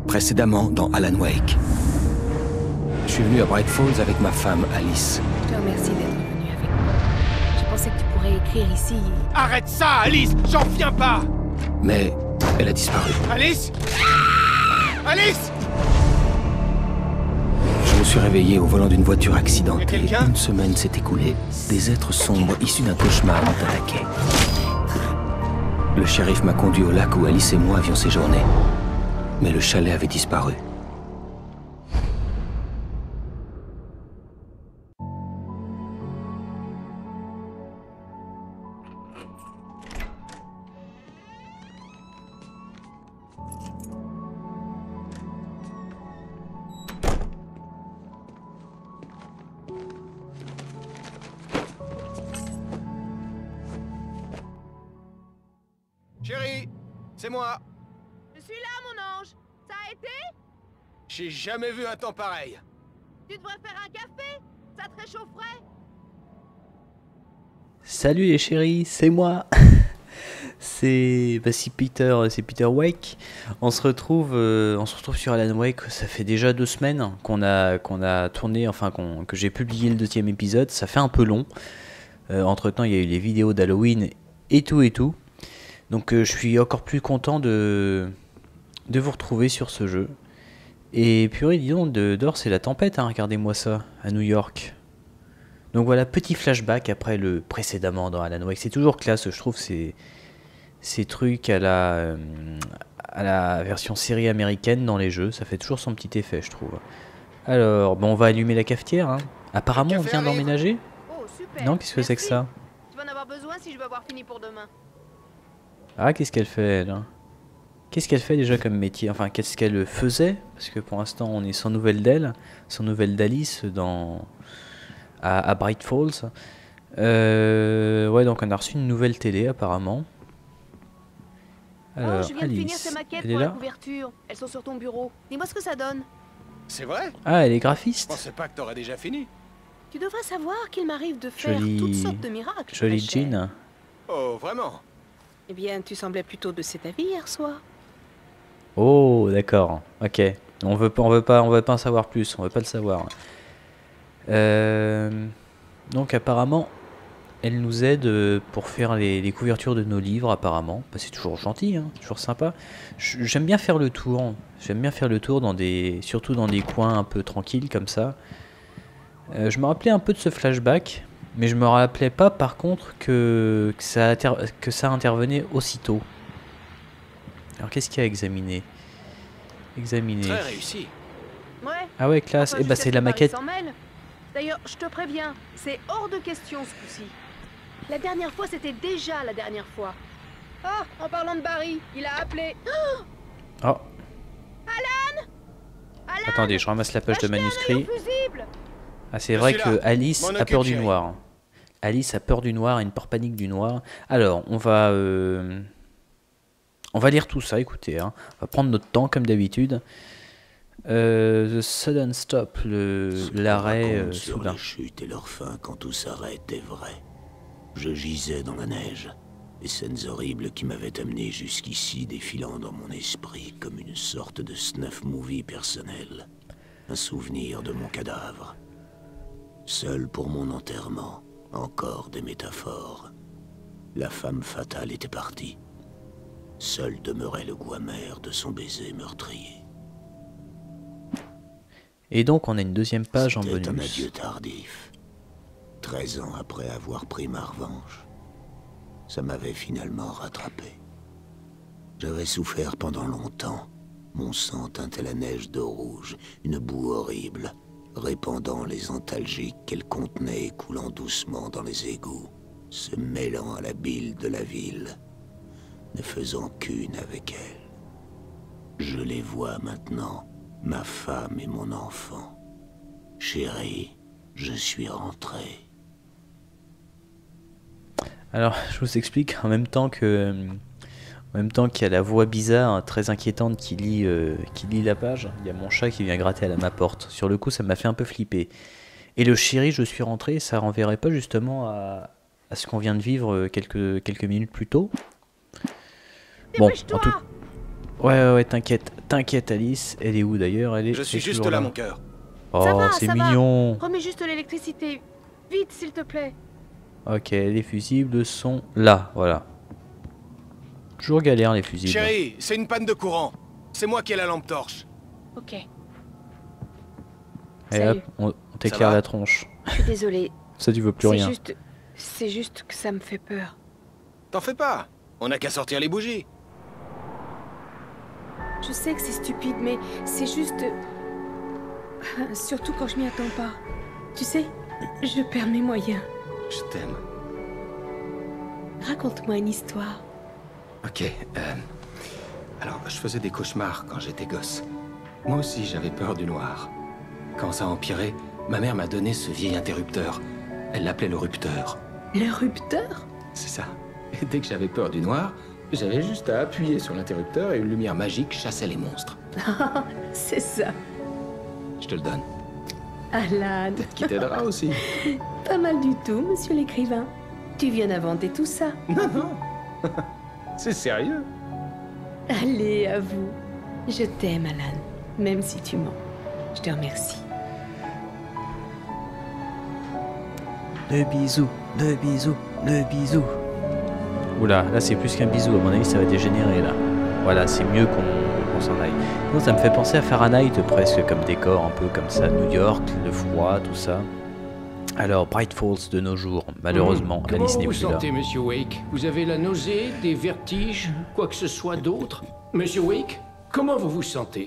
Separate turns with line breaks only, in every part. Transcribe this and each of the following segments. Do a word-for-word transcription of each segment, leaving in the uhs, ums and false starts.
Précédemment dans Alan Wake. Je suis venu à Bright Falls avec ma femme, Alice.
Je te remercie d'être venu avec moi. Je pensais que tu pourrais écrire ici.
Arrête ça, Alice! J'en reviens pas!
Mais elle a disparu.
Alice! Alice!
Je me suis réveillé au volant d'une voiture accidentée.
Y a quelqu'un?
Une semaine s'est écoulée. Des êtres sombres issus d'un cauchemar m'ont attaqué. Le shérif m'a conduit au lac où Alice et moi avions séjourné. Mais le chalet avait disparu.
Chérie, c'est moi.
Je suis là, mon ange. Ça a été?
J'ai jamais vu un temps pareil.
Tu devrais faire un café. Ça te réchaufferait.
Salut les chéris, c'est moi. C'est bah, si Peter, c'est Peter Wake. On se retrouve, euh, on se retrouve sur Alan Wake. Ça fait déjà deux semaines qu'on a qu'on a tourné, enfin qu'on, que j'ai publié le deuxième épisode. Ça fait un peu long. Euh, entre temps, il y a eu les vidéos d'Halloween et tout et tout. Donc euh, je suis encore plus content de, de vous retrouver sur ce jeu. Et purée, dis donc, de, dehors c'est la tempête, hein, regardez-moi ça, à New York. Donc voilà, petit flashback après le précédemment dans Alan Wake. C'est toujours classe, je trouve, ces, ces trucs à la, euh, à la version série américaine dans les jeux. Ça fait toujours son petit effet, je trouve. Alors, bon, on va allumer la cafetière. Hein. Apparemment, on vient d'emménager.
Oh, super.
Non, qu'est-ce que c'est que ça?
Tu vas en avoir besoin si je veux avoir fini pour demain.
Ah, qu'est-ce qu'elle fait, là? Qu'est-ce qu'elle fait déjà comme métier? Enfin, qu'est-ce qu'elle faisait? Parce que pour l'instant, on est sans nouvelles d'elle, sans nouvelles d'Alice dans... à, à Bright Falls. Euh... Ouais, donc on a reçu une nouvelle télé, apparemment. Alors,
oh, je viens de finir ces
Alice,
maquettes
elle est
pour la
là?
couverture. Elles sont sur ton bureau. Dis-moi ce que ça donne.
C'est vrai?
Ah, elle est
Je
graphiste.
pensais pas que t'aurais déjà fini.
Tu devrais savoir qu'il m'arrive de faire
Jolie-
toutes sortes de miracles.
Jolie
très cher.
jean.
Oh, vraiment?
Eh bien, tu semblais plutôt de cet avis hier soir.
Oh, d'accord. Ok. On veut pas, on veut pas, on veut pas en savoir plus. On veut pas le savoir. Euh... Donc apparemment, elle nous aide euh, pour faire les, les couvertures de nos livres. Apparemment, bah, c'est toujours gentil, hein, toujours sympa. J- J'aime bien faire le tour. J'aime bien faire le tour dans des, surtout dans des coins un peu tranquilles comme ça. Euh, je me rappelais un peu de ce flashback, mais je me rappelais pas par contre que, que, ça, inter- que ça intervenait aussitôt. Alors qu'est-ce qu'il y a à examiner? Examiner.
Très réussi.
Ouais.
Ah ouais, classe.
Enfin,
Et bah
jusqu'à
c'est
ce
la
que Paris
maquette.
s'en mêle. D'ailleurs, je te préviens, c'est hors de question ce coup-ci. La dernière fois, c'était déjà la dernière fois. Ah, en parlant de Barry, il a appelé. Oh,
Oh,
Alan,
attendez, je ramasse la page de
achetez un œil
manuscrit.
au fusible.
Ah, c'est
Je
vrai
suis
que
là.
Alice
M'en
a
occupe,
peur du
chérie.
noir. Alice a peur du noir, a une peur panique du noir. Alors, on va, euh, on va lire tout ça. Écoutez, hein. On va prendre notre temps comme d'habitude. Euh, the sudden stop, le
Ce qu'on
l'arrêt
raconte
euh,
sur
soudain.
les chutes et leur fin quand tout s'arrête est vrai. Je gisais dans la neige, les scènes horribles qui m'avaient amené jusqu'ici défilant dans mon esprit comme une sorte de snuff movie personnel. Un souvenir de mon cadavre. Seul pour mon enterrement, encore des métaphores. La femme fatale était partie. Seul demeurait le goût amer de son baiser meurtrier.
Et donc, on a une deuxième page en
C'était un
bonus.
adieu tardif. Treize ans après avoir pris ma revanche, ça m'avait finalement rattrapé. J'avais souffert pendant longtemps. Mon sang teintait la neige de rouge, une boue horrible, répandant les antalgiques qu'elle contenait et coulant doucement dans les égouts, se mêlant à la bile de la ville, ne faisant qu'une avec elle. Je les vois maintenant, ma femme et mon enfant. Chérie, je suis rentré.
Alors, je vous explique en même temps que, en même temps qu'il y a la voix bizarre, hein, très inquiétante qui lit, euh, qui lit la page. Il y a mon chat qui vient gratter à ma porte. Sur le coup, ça m'a fait un peu flipper. Et le chéri, je suis rentré, ça renverrait pas justement à, à ce qu'on vient de vivre quelques, quelques minutes plus tôt? Bon, en tout, Ouais, ouais, ouais, t'inquiète, t'inquiète Alice. Elle est où d'ailleurs? Elle est.
Je suis
elle est
juste
toujours
là, mon cœur.
Oh,
Ça va,
c'est
ça va.
mignon.
Remets juste l'électricité. Vite, s'il te plaît.
Ok, les fusibles sont là, voilà. Toujours galère les fusibles.
Chérie, c'est une panne de courant. C'est moi qui ai la lampe torche.
Ok.
Et
Salut.
hop, on, on t'éclaire
va
la tronche.
Je suis désolée.
Ça, tu veux plus
C'est
rien.
juste... C'est juste que ça me fait peur.
T'en fais pas. On n'a qu'à sortir les bougies.
Je sais que c'est stupide, mais c'est juste... Surtout quand je m'y attends pas. Tu sais, je perds mes moyens.
Je t'aime.
Raconte-moi une histoire.
Ok, euh... alors, je faisais des cauchemars quand j'étais gosse. Moi aussi, j'avais peur du noir. Quand ça a empiré, ma mère m'a donné ce vieil interrupteur. Elle l'appelait le rupteur.
Le rupteur?
C'est ça. Et dès que j'avais peur du noir, j'avais juste à appuyer sur l'interrupteur et une lumière magique chassait les monstres.
C'est ça.
Je te le donne.
Alan.
Qui t'aidera aussi.
Pas mal du tout, monsieur l'écrivain. Tu viens d'inventer tout ça.
Non, non. C'est sérieux.
Allez, à vous. Je t'aime, Alan. Même si tu mens. Je te remercie.
Le bisou, le bisou, le bisou. Oula, là c'est plus qu'un bisou, à mon avis ça va dégénérer là. Voilà, c'est mieux qu'on qu'on s'en aille. Non, ça me fait penser à Fahrenheit presque comme décor, un peu comme ça. New York, le froid, tout ça. Alors, Bright Falls de nos jours, malheureusement,
Comment
Alice n'est
vous
plus là.
sentez, Monsieur Wake? Vous avez la nausée, des vertiges, quoi que ce soit d'autre? Monsieur Wake, comment vous vous sentez?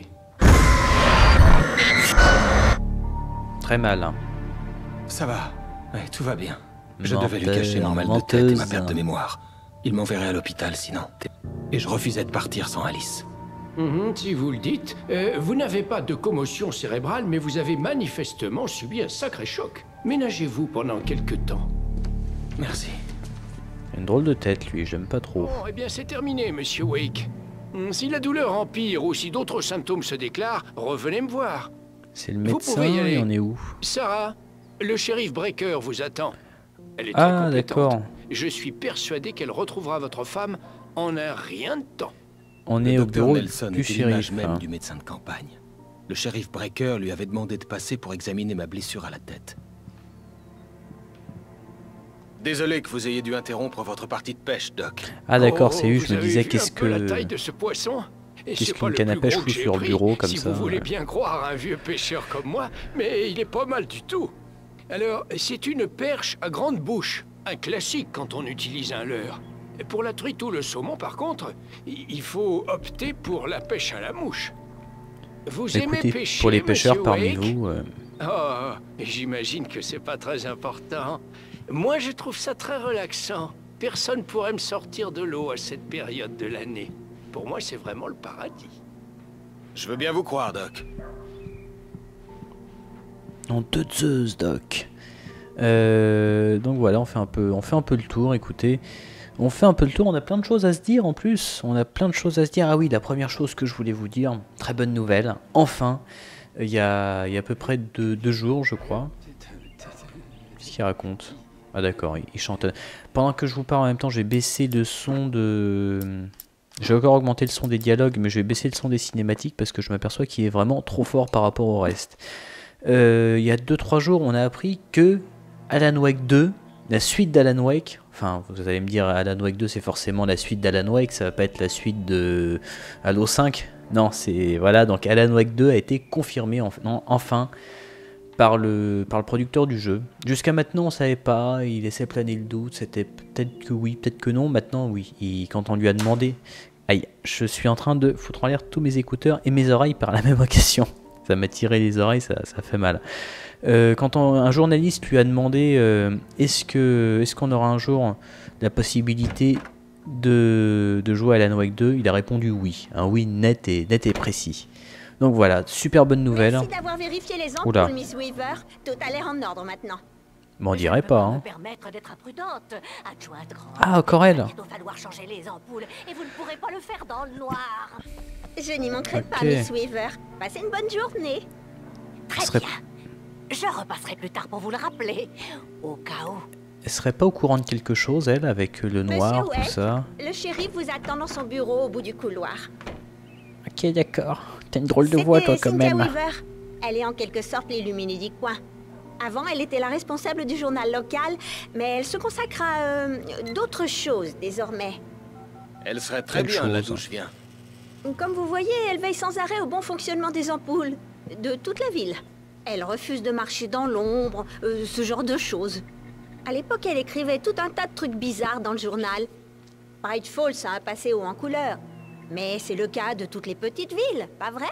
Très mal. Hein.
Ça va. Ouais, tout va bien. Je
Menteur,
devais lui cacher mon mal de tête et ma
menteuse.
perte de mémoire. Il m'enverrait à l'hôpital sinon. Et je refusais de partir sans Alice.
Mhm, si vous le dites, euh, vous n'avez pas de commotion cérébrale, mais vous avez manifestement subi un sacré choc. Ménagez-vous pendant quelque temps.
Merci.
Une drôle de tête, lui, j'aime pas trop.
Bon, eh bien c'est terminé, Monsieur Wake. Hmm, Si la douleur empire ou si d'autres symptômes se déclarent, revenez me voir.
C'est le
Vous
médecin,
pouvez y aller.
il en est où?
Sarah, le shérif Breaker vous attend. Elle est
Ah,
très compétente.
d'accord.
Je suis persuadé qu'elle retrouvera votre femme en un rien de temps.
On est
Le
au
docteur
bureau
Nelson
du
était l'image
shérif.
même
hein.
du médecin de campagne. Le shérif Breaker lui avait demandé de passer pour examiner ma blessure à la tête.
Désolé que vous ayez dû interrompre votre partie de pêche, Doc.
Ah d'accord,
Oh,
c'est eu,
vous
je me
avez
disais
vu
qu'est-ce
un peu la taille
que...
de ce poisson? Et
qu'est-ce
c'est pas
qu'une
le
canne à
plus
pêche
gros
fout
que j'ai
sur le
pris,
bureau comme
si
ça,
vous voulez
ouais.
bien croire un vieux pêcheur comme moi, mais il est pas mal du tout. Alors, c'est une perche à grande bouche, un classique quand on utilise un leurre. Et pour la truite ou le saumon, par contre, i- il faut opter pour la pêche à la mouche. Vous aimez
Écoutez,
pêcher,
pour les pêcheurs
Monsieur
parmi
Wake?
vous... euh,
Oh, j'imagine que c'est pas très important. Moi, je trouve ça très relaxant. Personne pourrait me sortir de l'eau à cette période de l'année. Pour moi, c'est vraiment le paradis.
Je veux bien vous croire, Doc.
En deux Zeus, Doc. Euh, donc voilà, on fait un peu, on fait un peu le tour. Écoutez, on fait un peu le tour. On a plein de choses à se dire en plus. On a plein de choses à se dire. Ah oui, la première chose que je voulais vous dire, très bonne nouvelle. Enfin, il y a, il y a à peu près deux, deux jours, je crois. Qu'est-ce qu'il raconte? Ah d'accord, il, il chante. Pendant que je vous parle en même temps, j'ai baissé le son de. J'ai encore augmenté le son des dialogues, mais je vais baisser le son des cinématiques parce que je m'aperçois qu'il est vraiment trop fort par rapport au reste. Euh, il y a deux trois jours, on a appris que Alan Wake deux, la suite d'Alan Wake, enfin vous allez me dire Alan Wake deux c'est forcément la suite d'Alan Wake, ça va pas être la suite de Halo cinq, non c'est voilà, donc Alan Wake deux a été confirmé en, non, enfin par le, par le producteur du jeu. Jusqu'à maintenant on savait pas, il laissait planer le doute, c'était peut-être que oui, peut-être que non, maintenant oui, il, quand on lui a demandé, aïe, je suis en train de foutre en l'air tous mes écouteurs et mes oreilles par la même occasion. Ça m'a tiré les oreilles, ça, ça fait mal. Euh, quand on, un journaliste lui a demandé euh, est-ce que est-ce qu'on aura un jour la possibilité de, de jouer à Alan Wake deux, il a répondu oui. Un oui net et, net et précis. Donc voilà, super bonne nouvelle.
Merci d'avoir vérifié les ampoules,
Oula.
Miss Weaver. Tout a l'air en ordre maintenant.
M'en dirait pas.
me
Hein.
permettre d'être imprudente. Adjointe grande.
Ah, encore elle.
Il va falloir changer les ampoules et vous ne pourrez pas le faire dans le noir.
Je n'y manquerai
Ok.
pas, Miss Weaver. Passez une bonne journée.
Très
Ce serait-
bien. Je repasserai plus tard pour vous le rappeler, au cas où.
Elle serait pas au courant de quelque chose, elle, avec le noir,
Monsieur
tout ça.
Le shérif vous attend dans son bureau au bout du couloir.
Ok, d'accord. T'as une drôle de voix, toi, quand
Cynthia
même.
Weaver. Elle est en quelque sorte l'illuminée du coin. Avant, elle était la responsable du journal local, mais elle se consacre à euh, d'autres choses désormais.
Elle serait très
Quelle
bien là
chose.
d'où je viens.
Comme vous voyez, elle veille sans arrêt au bon fonctionnement des ampoules de toute la ville. Elle refuse de marcher dans l'ombre, euh, ce genre de choses. À l'époque, elle écrivait tout un tas de trucs bizarres dans le journal. Bright Falls a un passé haut en couleur. Mais c'est le cas de toutes les petites villes, pas vrai?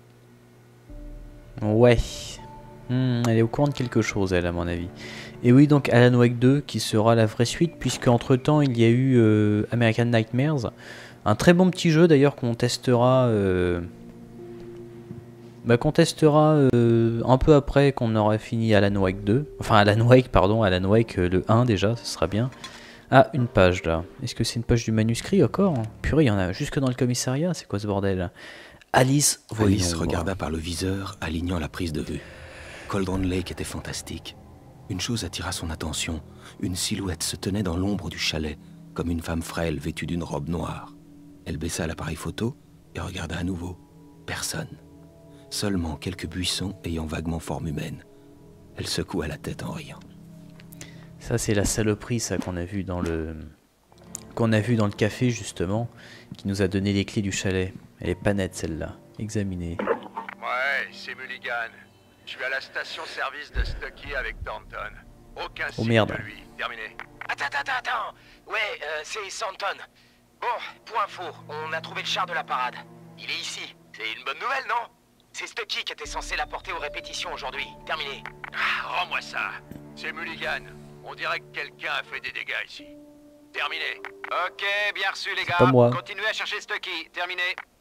Ouais. Hmm, elle est au courant de quelque chose, elle, à mon avis. Et oui, donc Alan Wake deux, qui sera la vraie suite, puisque entre-temps, il y a eu euh, American Nightmares. Un très bon petit jeu, d'ailleurs, qu'on testera... Euh... Bah, qu'on testera euh, un peu après qu'on aura fini Alan Wake deux. Enfin, Alan Wake, pardon, Alan Wake euh, le un, déjà, ce sera bien. Ah, une page, là. Est-ce que c'est une page du manuscrit, encore? Purée, il y en a jusque dans le commissariat, c'est quoi ce bordel? Alice, voyons
Alice
voir.
regarda par le viseur, alignant la prise de vue. Cauldron Lake était fantastique. Une chose attira son attention. Une silhouette se tenait dans l'ombre du chalet, comme une femme frêle vêtue d'une robe noire. Elle baissa l'appareil photo et regarda à nouveau. Personne. Seulement quelques buissons ayant vaguement forme humaine. Elle secoua la tête en riant.
Ça, c'est la saloperie, ça, qu'on a vu dans le... qu'on a vu dans le café, justement, qui nous a donné les clés du chalet. Elle est pas nette, celle-là. Examinez.
Ouais, c'est Mulligan. Je suis à la station-service de Stucky avec Thornton. Aucun
Oh,
signe
merde.
de lui. Terminé.
Attends, attends, attends. Ouais, euh, c'est Santon. Bon, pour info, on a trouvé le char de la parade. Il est ici. C'est une bonne nouvelle, non? C'est Stucky qui était censé l'apporter aux répétitions aujourd'hui. Terminé.
Ah, rends-moi ça. C'est Mulligan. On dirait que quelqu'un a fait des dégâts ici. Terminé.
Ok, bien reçu les gars.
pas moi.
Continuez à chercher Stucky. Terminé.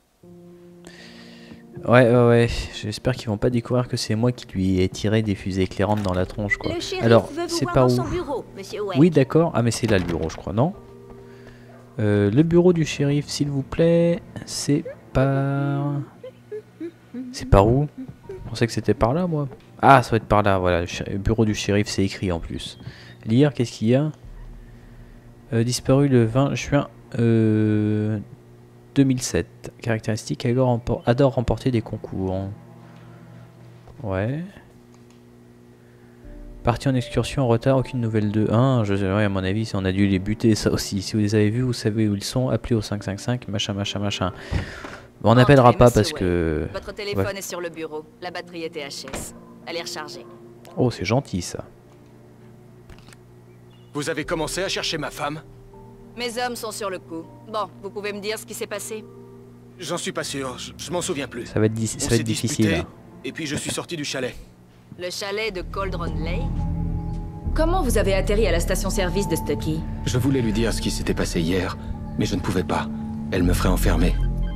Ouais, ouais, ouais. J'espère qu'ils vont pas découvrir que c'est moi qui lui ai tiré des fusées éclairantes dans la tronche, quoi.
Le shérif
Alors,
veut vous
c'est
voir
pas
dans
où?
son bureau, monsieur Wake.
Oui, d'accord. Ah, mais c'est là le bureau, je crois, non? Euh, le bureau du shérif, s'il vous plaît. C'est par... C'est par où? Je pensais que c'était par là, moi. Ah, ça va être par là, voilà. Le sh- bureau du shérif, c'est écrit en plus. Lire, qu'est-ce qu'il y a? euh, Disparu le vingt juin euh, deux mille sept. Caractéristique, adore, rempor- adore remporter des concours. Ouais. Parti en excursion en retard, aucune nouvelle de un. Je, ouais, à mon avis, on a dû les buter, ça aussi. Si vous les avez vus, vous savez où ils sont. Appelez au cinq cinq cinq, machin, machin, machin. Bon, on n'appellera
Entrez,
pas
monsieur
parce
Wade.
que...
Votre téléphone
Ouais.
est sur le bureau. La batterie est T H S. Elle est rechargée.
Oh, c'est gentil, ça.
Vous avez commencé à chercher ma femme?
Mes hommes sont sur le coup. Bon, vous pouvez me dire ce qui s'est passé?
J'en suis pas sûr, je, je m'en souviens plus.
Ça va être, di- ça
On
va
s'est
être difficile.
disputé,
hein.
et puis je suis sorti du chalet.
Le chalet de Cauldron Lake? Comment vous avez atterri à la station-service de Stucky?
Je voulais lui dire ce qui s'était passé hier, mais je ne pouvais pas. Elle me ferait enfermer.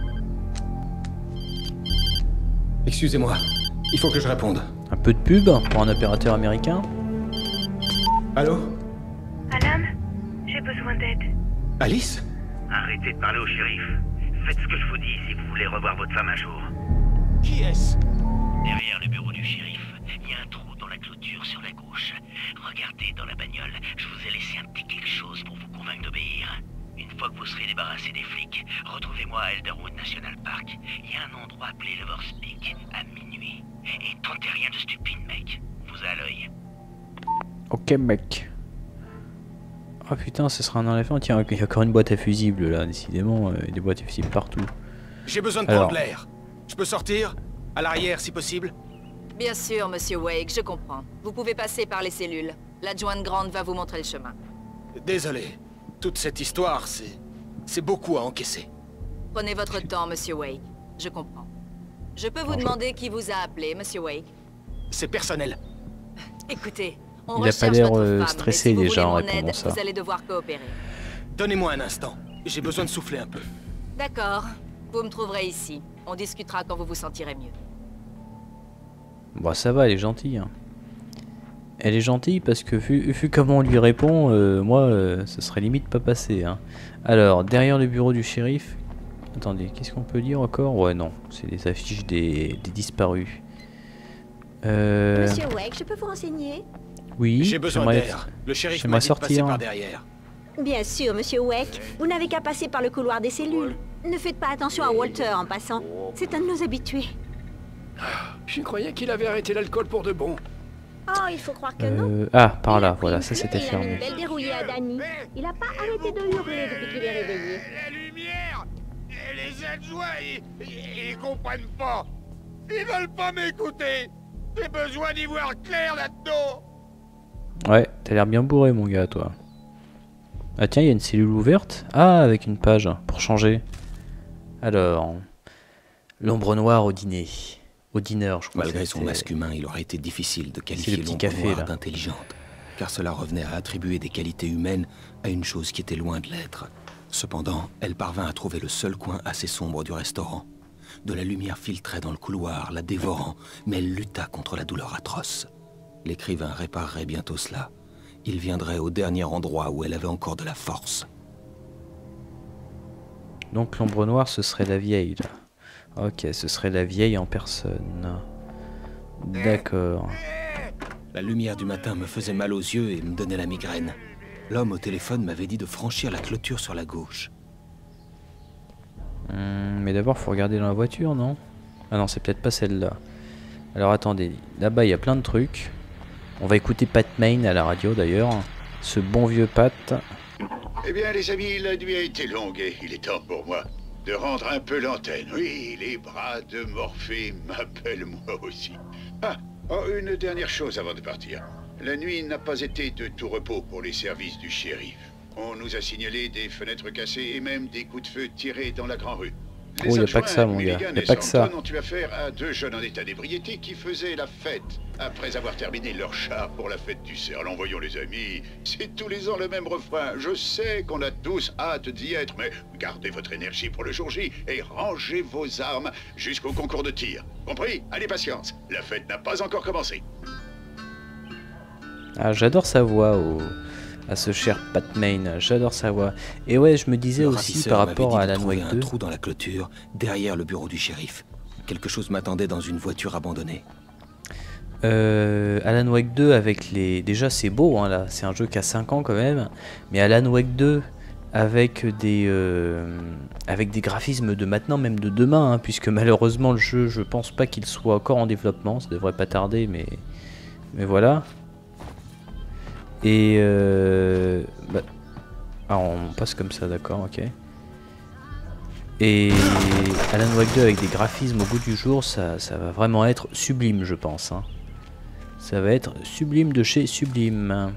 Excusez-moi, il faut que je réponde.
Un peu de pub pour un opérateur américain.
Allô?
Alan, j'ai besoin d'aide.
Alice?
Arrêtez de parler au shérif. Faites ce que je vous dis si vous voulez revoir votre femme un jour.
Qui est-ce?
Derrière le bureau du shérif, il y a un trou dans la clôture sur la gauche. Regardez dans la bagnole, je vous ai laissé un petit quelque chose pour vous convaincre d'obéir. Une fois que vous serez débarrassé des flics, retrouvez-moi à Elderwood National Park. Il y a un endroit appelé Lover's Peak, à minuit. Et tentez rien de stupide, mec. Vous a à l'œil.
Ok, mec. Oh putain, ce sera un enlèvement. Tiens, il y a encore une boîte à fusibles là, décidément. euh, Il y a des boîtes à fusibles partout.
J'ai besoin de
Alors.
prendre l'air. Je peux sortir? À l'arrière, si possible?
Bien sûr, monsieur Wake, je comprends. Vous pouvez passer par les cellules. L'adjointe grande va vous montrer le chemin.
Désolé. Toute cette histoire, c'est... c'est beaucoup à encaisser.
Prenez votre temps, monsieur Wake. Je comprends. Je peux vous
Non, je-
demander qui vous a appelé, monsieur Wake?
C'est personnel.
Écoutez, on
Il a
recherche
pas l'air,
votre
euh,
femme,
stressé
mais si vous
déjà
voulez
en
mon
répondant
aide,
ça.
vous allez devoir coopérer.
Donnez-moi un instant. J'ai besoin de souffler un peu.
D'accord. Vous me trouverez ici. On discutera quand vous vous sentirez mieux.
Bon, ça va, elle est gentille. hein. Elle est gentille parce que vu, vu comment on lui répond, euh, moi, euh, ce serait limite pas passé. hein. Alors, derrière le bureau du shérif... Attendez, qu'est-ce qu'on peut lire encore? Ouais, non, c'est les affiches des, des disparus. Euh...
Monsieur Wake, je peux vous renseigner?
Oui,
J'ai besoin
j'aimerais-
d'air. Le shérif
j'aimerais
m'a dit de passer
sortir.
par derrière.
Bien sûr, monsieur Wake. Vous n'avez qu'à passer par le couloir des cellules. Ne faites pas attention à Walter en passant. C'est un de nos habitués.
Ah, je croyais qu'il avait arrêté l'alcool pour de bon.
Oh, il faut croire que non.
Euh, ah, par là, voilà, ça c'était
Il a mis
fermé.
une belle dérouillée à Danny. Il a pas arrêté de hurler depuis qu'il est réveillé.
La lumière. Et les adjoints, ils, ils, ils comprennent pas. Ils veulent pas m'écouter. J'ai besoin d'y voir clair là-dedans.
Ouais, t'as l'air bien bourré mon gars toi. Ah tiens, il y a une cellule ouverte. Ah, avec une page pour changer. Alors, l'ombre noire au dîner. Au dîner, je crois.
Malgré son masque humain, il aurait été difficile de qualifier
le petit
l'ombre
café,
noire
là.
d'intelligente, car cela revenait à attribuer des qualités humaines à une chose qui était loin de l'être. Cependant, elle parvint à trouver le seul coin assez sombre du restaurant. De la lumière filtrait dans le couloir, la dévorant, mais elle lutta contre la douleur atroce. L'écrivain réparerait bientôt cela. Il viendrait au dernier endroit où elle avait encore de la force.
Donc l'ombre noire, ce serait la vieille là. Ok, ce serait la vieille en personne. D'accord.
La lumière du matin me faisait mal aux yeux et me donnait la migraine. L'homme au téléphone m'avait dit de franchir la clôture sur la gauche.
Hum, mais d'abord, faut regarder dans la voiture, non? Ah non, c'est peut-être pas celle-là. Alors attendez, là-bas il y a plein de trucs. On va écouter Pat Main à la radio d'ailleurs. Ce bon vieux Pat.
Eh bien les amis, la nuit a été longue et il est temps pour moi de rendre un peu l'antenne. Oui, les bras de Morphée m'appellent moi aussi. Ah, oh, une dernière chose avant de partir. La nuit n'a pas été de tout repos pour les services du shérif. On nous a signalé des fenêtres cassées et même des coups de feu tirés dans la grande rue.
Oh, y a pas que ça, mon gars. Y a pas que ça.
ont eu affaire à deux jeunes en état d'ébriété qui faisaient la fête après avoir terminé leur char pour la fête du cerf. En voyons les amis, c'est tous les ans le même refrain. Je sais qu'on a tous hâte d'y être, mais gardez votre énergie pour le jour J et rangez vos armes jusqu'au concours de tir. Compris? Allez, patience. La fête n'a pas encore commencé.
Ah, j'adore sa voix au... à ce cher Pat Main, j'adore sa voix. Et ouais, je me disais
Le
aussi par rapport à Alan Wake deux.
Un trou dans la clôture, derrière le bureau du shérif. Quelque chose m'attendait dans une voiture abandonnée.
Euh, Alan Wake deux avec les... Déjà c'est beau, hein, là, c'est un jeu qui a cinq ans quand même. Mais Alan Wake deux avec des, euh, avec des graphismes de maintenant, même de demain, hein, puisque malheureusement le jeu, je pense pas qu'il soit encore en développement, ça devrait pas tarder, mais, mais voilà. Et euh, bah, ah, on passe comme ça, d'accord, ok. Et Alan Wake deux avec des graphismes au goût du jour, ça, ça va vraiment être sublime, je pense. Hein. Ça va être sublime de chez Sublime.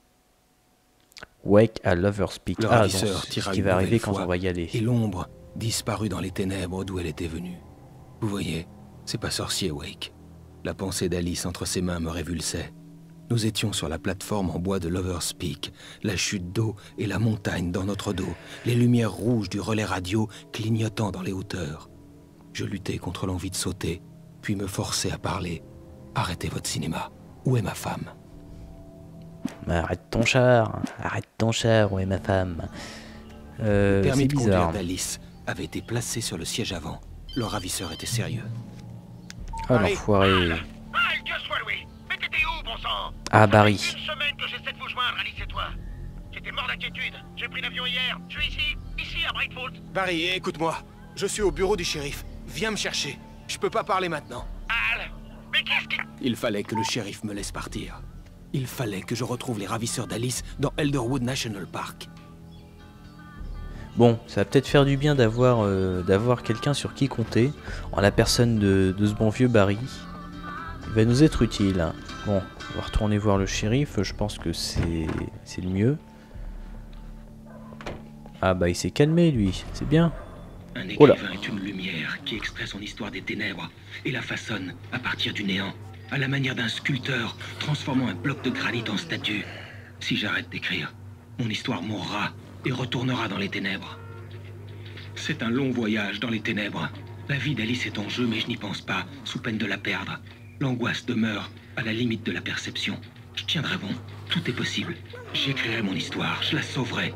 Wake à Lover's Peak.
Le
Ah,
ravisseur
donc,
tira
ce qui
une
va arriver
nouvelle
quand
fois,
on va y aller.
Et l'ombre disparut dans les ténèbres d'où elle était venue. Vous voyez, c'est pas sorcier, Wake. La pensée d'Alice entre ses mains me révulsait. Nous étions sur la plateforme en bois de Lover's Peak, la chute d'eau et la montagne dans notre dos, les lumières rouges du relais radio clignotant dans les hauteurs. Je luttais contre l'envie de sauter, puis me forçais à parler. Arrêtez votre cinéma. Où est ma femme?
Arrête ton char, arrête ton char, où est ma femme? Euh,
Le permis
c'est
de
bizarre.
conduire d'Alice avait été placé sur le siège avant. Le ravisseur était sérieux.
Ah, l'enfoiré.
Dieu soit loué. Mais t'étais où, bon sang?
Ah, Barry.
Ça fait une semaine que j'essaie de vous joindre, Alice et toi. J'étais mort d'inquiétude. J'ai pris l'avion hier. Je suis ici, ici à Brightfoot.
Barry, écoute-moi. Je suis au bureau du shérif. Viens me chercher. Je peux pas parler maintenant.
Al, mais qu'est-ce qui...
Il fallait que le shérif me laisse partir. Il fallait que je retrouve les ravisseurs d'Alice dans Elderwood National Park.
Bon, ça va peut-être faire du bien d'avoir euh, d'avoir quelqu'un sur qui compter, en la personne de, de ce bon vieux Barry. Il va nous être utile. Bon, on va retourner voir le shérif, je pense que c'est c'est le mieux. Ah bah il s'est calmé lui, c'est bien.
Un
Oh là.
écrivain est une lumière qui extrait son histoire des ténèbres et la façonne à partir du néant, à la manière d'un sculpteur transformant un bloc de granit en statue. Si j'arrête d'écrire, mon histoire mourra et retournera dans les ténèbres. C'est un long voyage dans les ténèbres. La vie d'Alice est en jeu, mais je n'y pense pas, sous peine de la perdre. L'angoisse demeure à la limite de la perception. Je tiendrai bon, tout est possible. J'écrirai mon histoire, je la sauverai.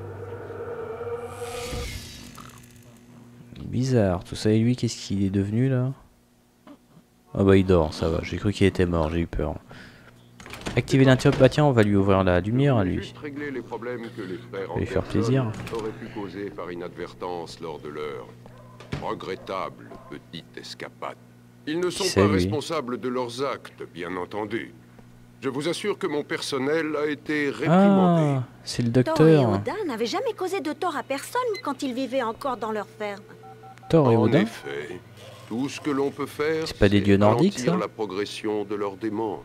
Bizarre, tout ça et lui, qu'est-ce qu'il est devenu là? Ah bah il dort, ça va, j'ai cru qu'il était mort, j'ai eu peur. Activer l'interrupteur, bah tiens, on va lui ouvrir la lumière à lui.
Juste régler les problèmes que les frères
Ça va lui faire
Anderson
plaisir.
auraient pu causer par inadvertance lors de leur Regrettable petite escapade. Ils ne sont
C'est
pas
lui.
responsables de leurs actes, bien entendu. Je vous assure que mon personnel a été réprimandé.
Ah, c'est le
Thor et
docteur.
Odin n'avaient jamais causé de tort à personne quand ils vivaient encore dans leur ferme.
Thor et
En
Odin.
effet, tout ce que l'on peut faire,
C'est pas des dieux nordiques,
ralentir
ça
la progression de leur démence.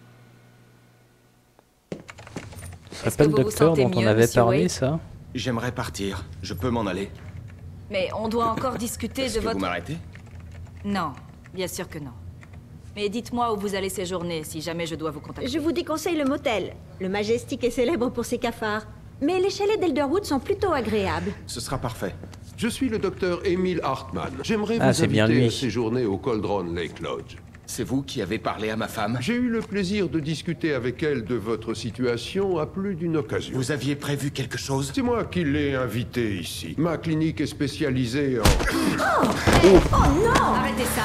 Ce serait pas le
que vous vous
docteur
sentez
dont on
mieux,
avait
monsieur
parlé,
Wade
ça?
J'aimerais partir. Je peux m'en aller.
Mais on doit encore discuter
Est-ce
de
que
votre...
vous m'arrêtez?
Non, bien sûr que non. Mais dites-moi où vous allez séjourner si jamais je dois vous contacter.
Je vous déconseille le motel. Le Majestic est célèbre pour ses cafards. Mais les chalets d'Elderwood sont plutôt agréables.
Ce sera parfait.
Je suis le docteur Emile Hartmann. J'aimerais
Ah,
vous
c'est bien
inviter
lui.
à séjourner au Cauldron Lake Lodge.
C'est vous qui avez parlé à ma femme?
J'ai eu le plaisir de discuter avec elle de votre situation à plus d'une occasion.
Vous aviez prévu quelque chose?
C'est moi qui l'ai invitée ici. Ma clinique est spécialisée en...
Oh, oh non!
Arrêtez ça!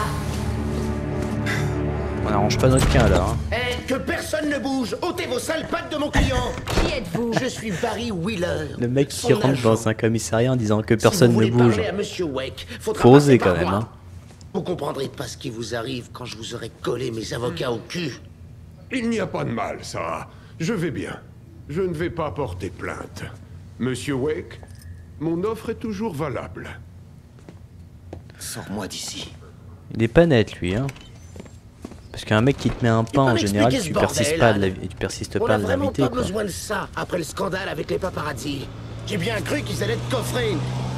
On n'arrange pas notre cas, là. Hein.
Eh, que personne ne bouge! Ôtez vos sales pattes de mon client!
Qui êtes-vous?
Je suis Barry Wheeler.
Le mec qui
son
rentre
agent.
dans un commissariat en disant que
Si
personne
vous
ne
voulez
bouge.
parler à Monsieur Wake, faudra
Faut
passer
oser
par
quand même,
moi.
hein.
Vous comprendrez pas ce qui vous arrive quand je vous aurai collé mes avocats au cul.
Il n'y a pas de mal, ça. Je vais bien. Je ne vais pas porter plainte. Monsieur Wake, mon offre est toujours valable.
Sors-moi d'ici.
Il est pas net, lui, hein. Parce qu'un mec qui te met un pain,
pas
en général,
m'expliquer
tu
ce
persistes
bordel,
pas,
Anne.
de la- tu persistes
On
pas
a
à
vraiment
l'inviter,
pas
quoi.
besoin de ça après le scandale avec les paparazzi. J'ai bien cru qu'ils allaient te coffrer.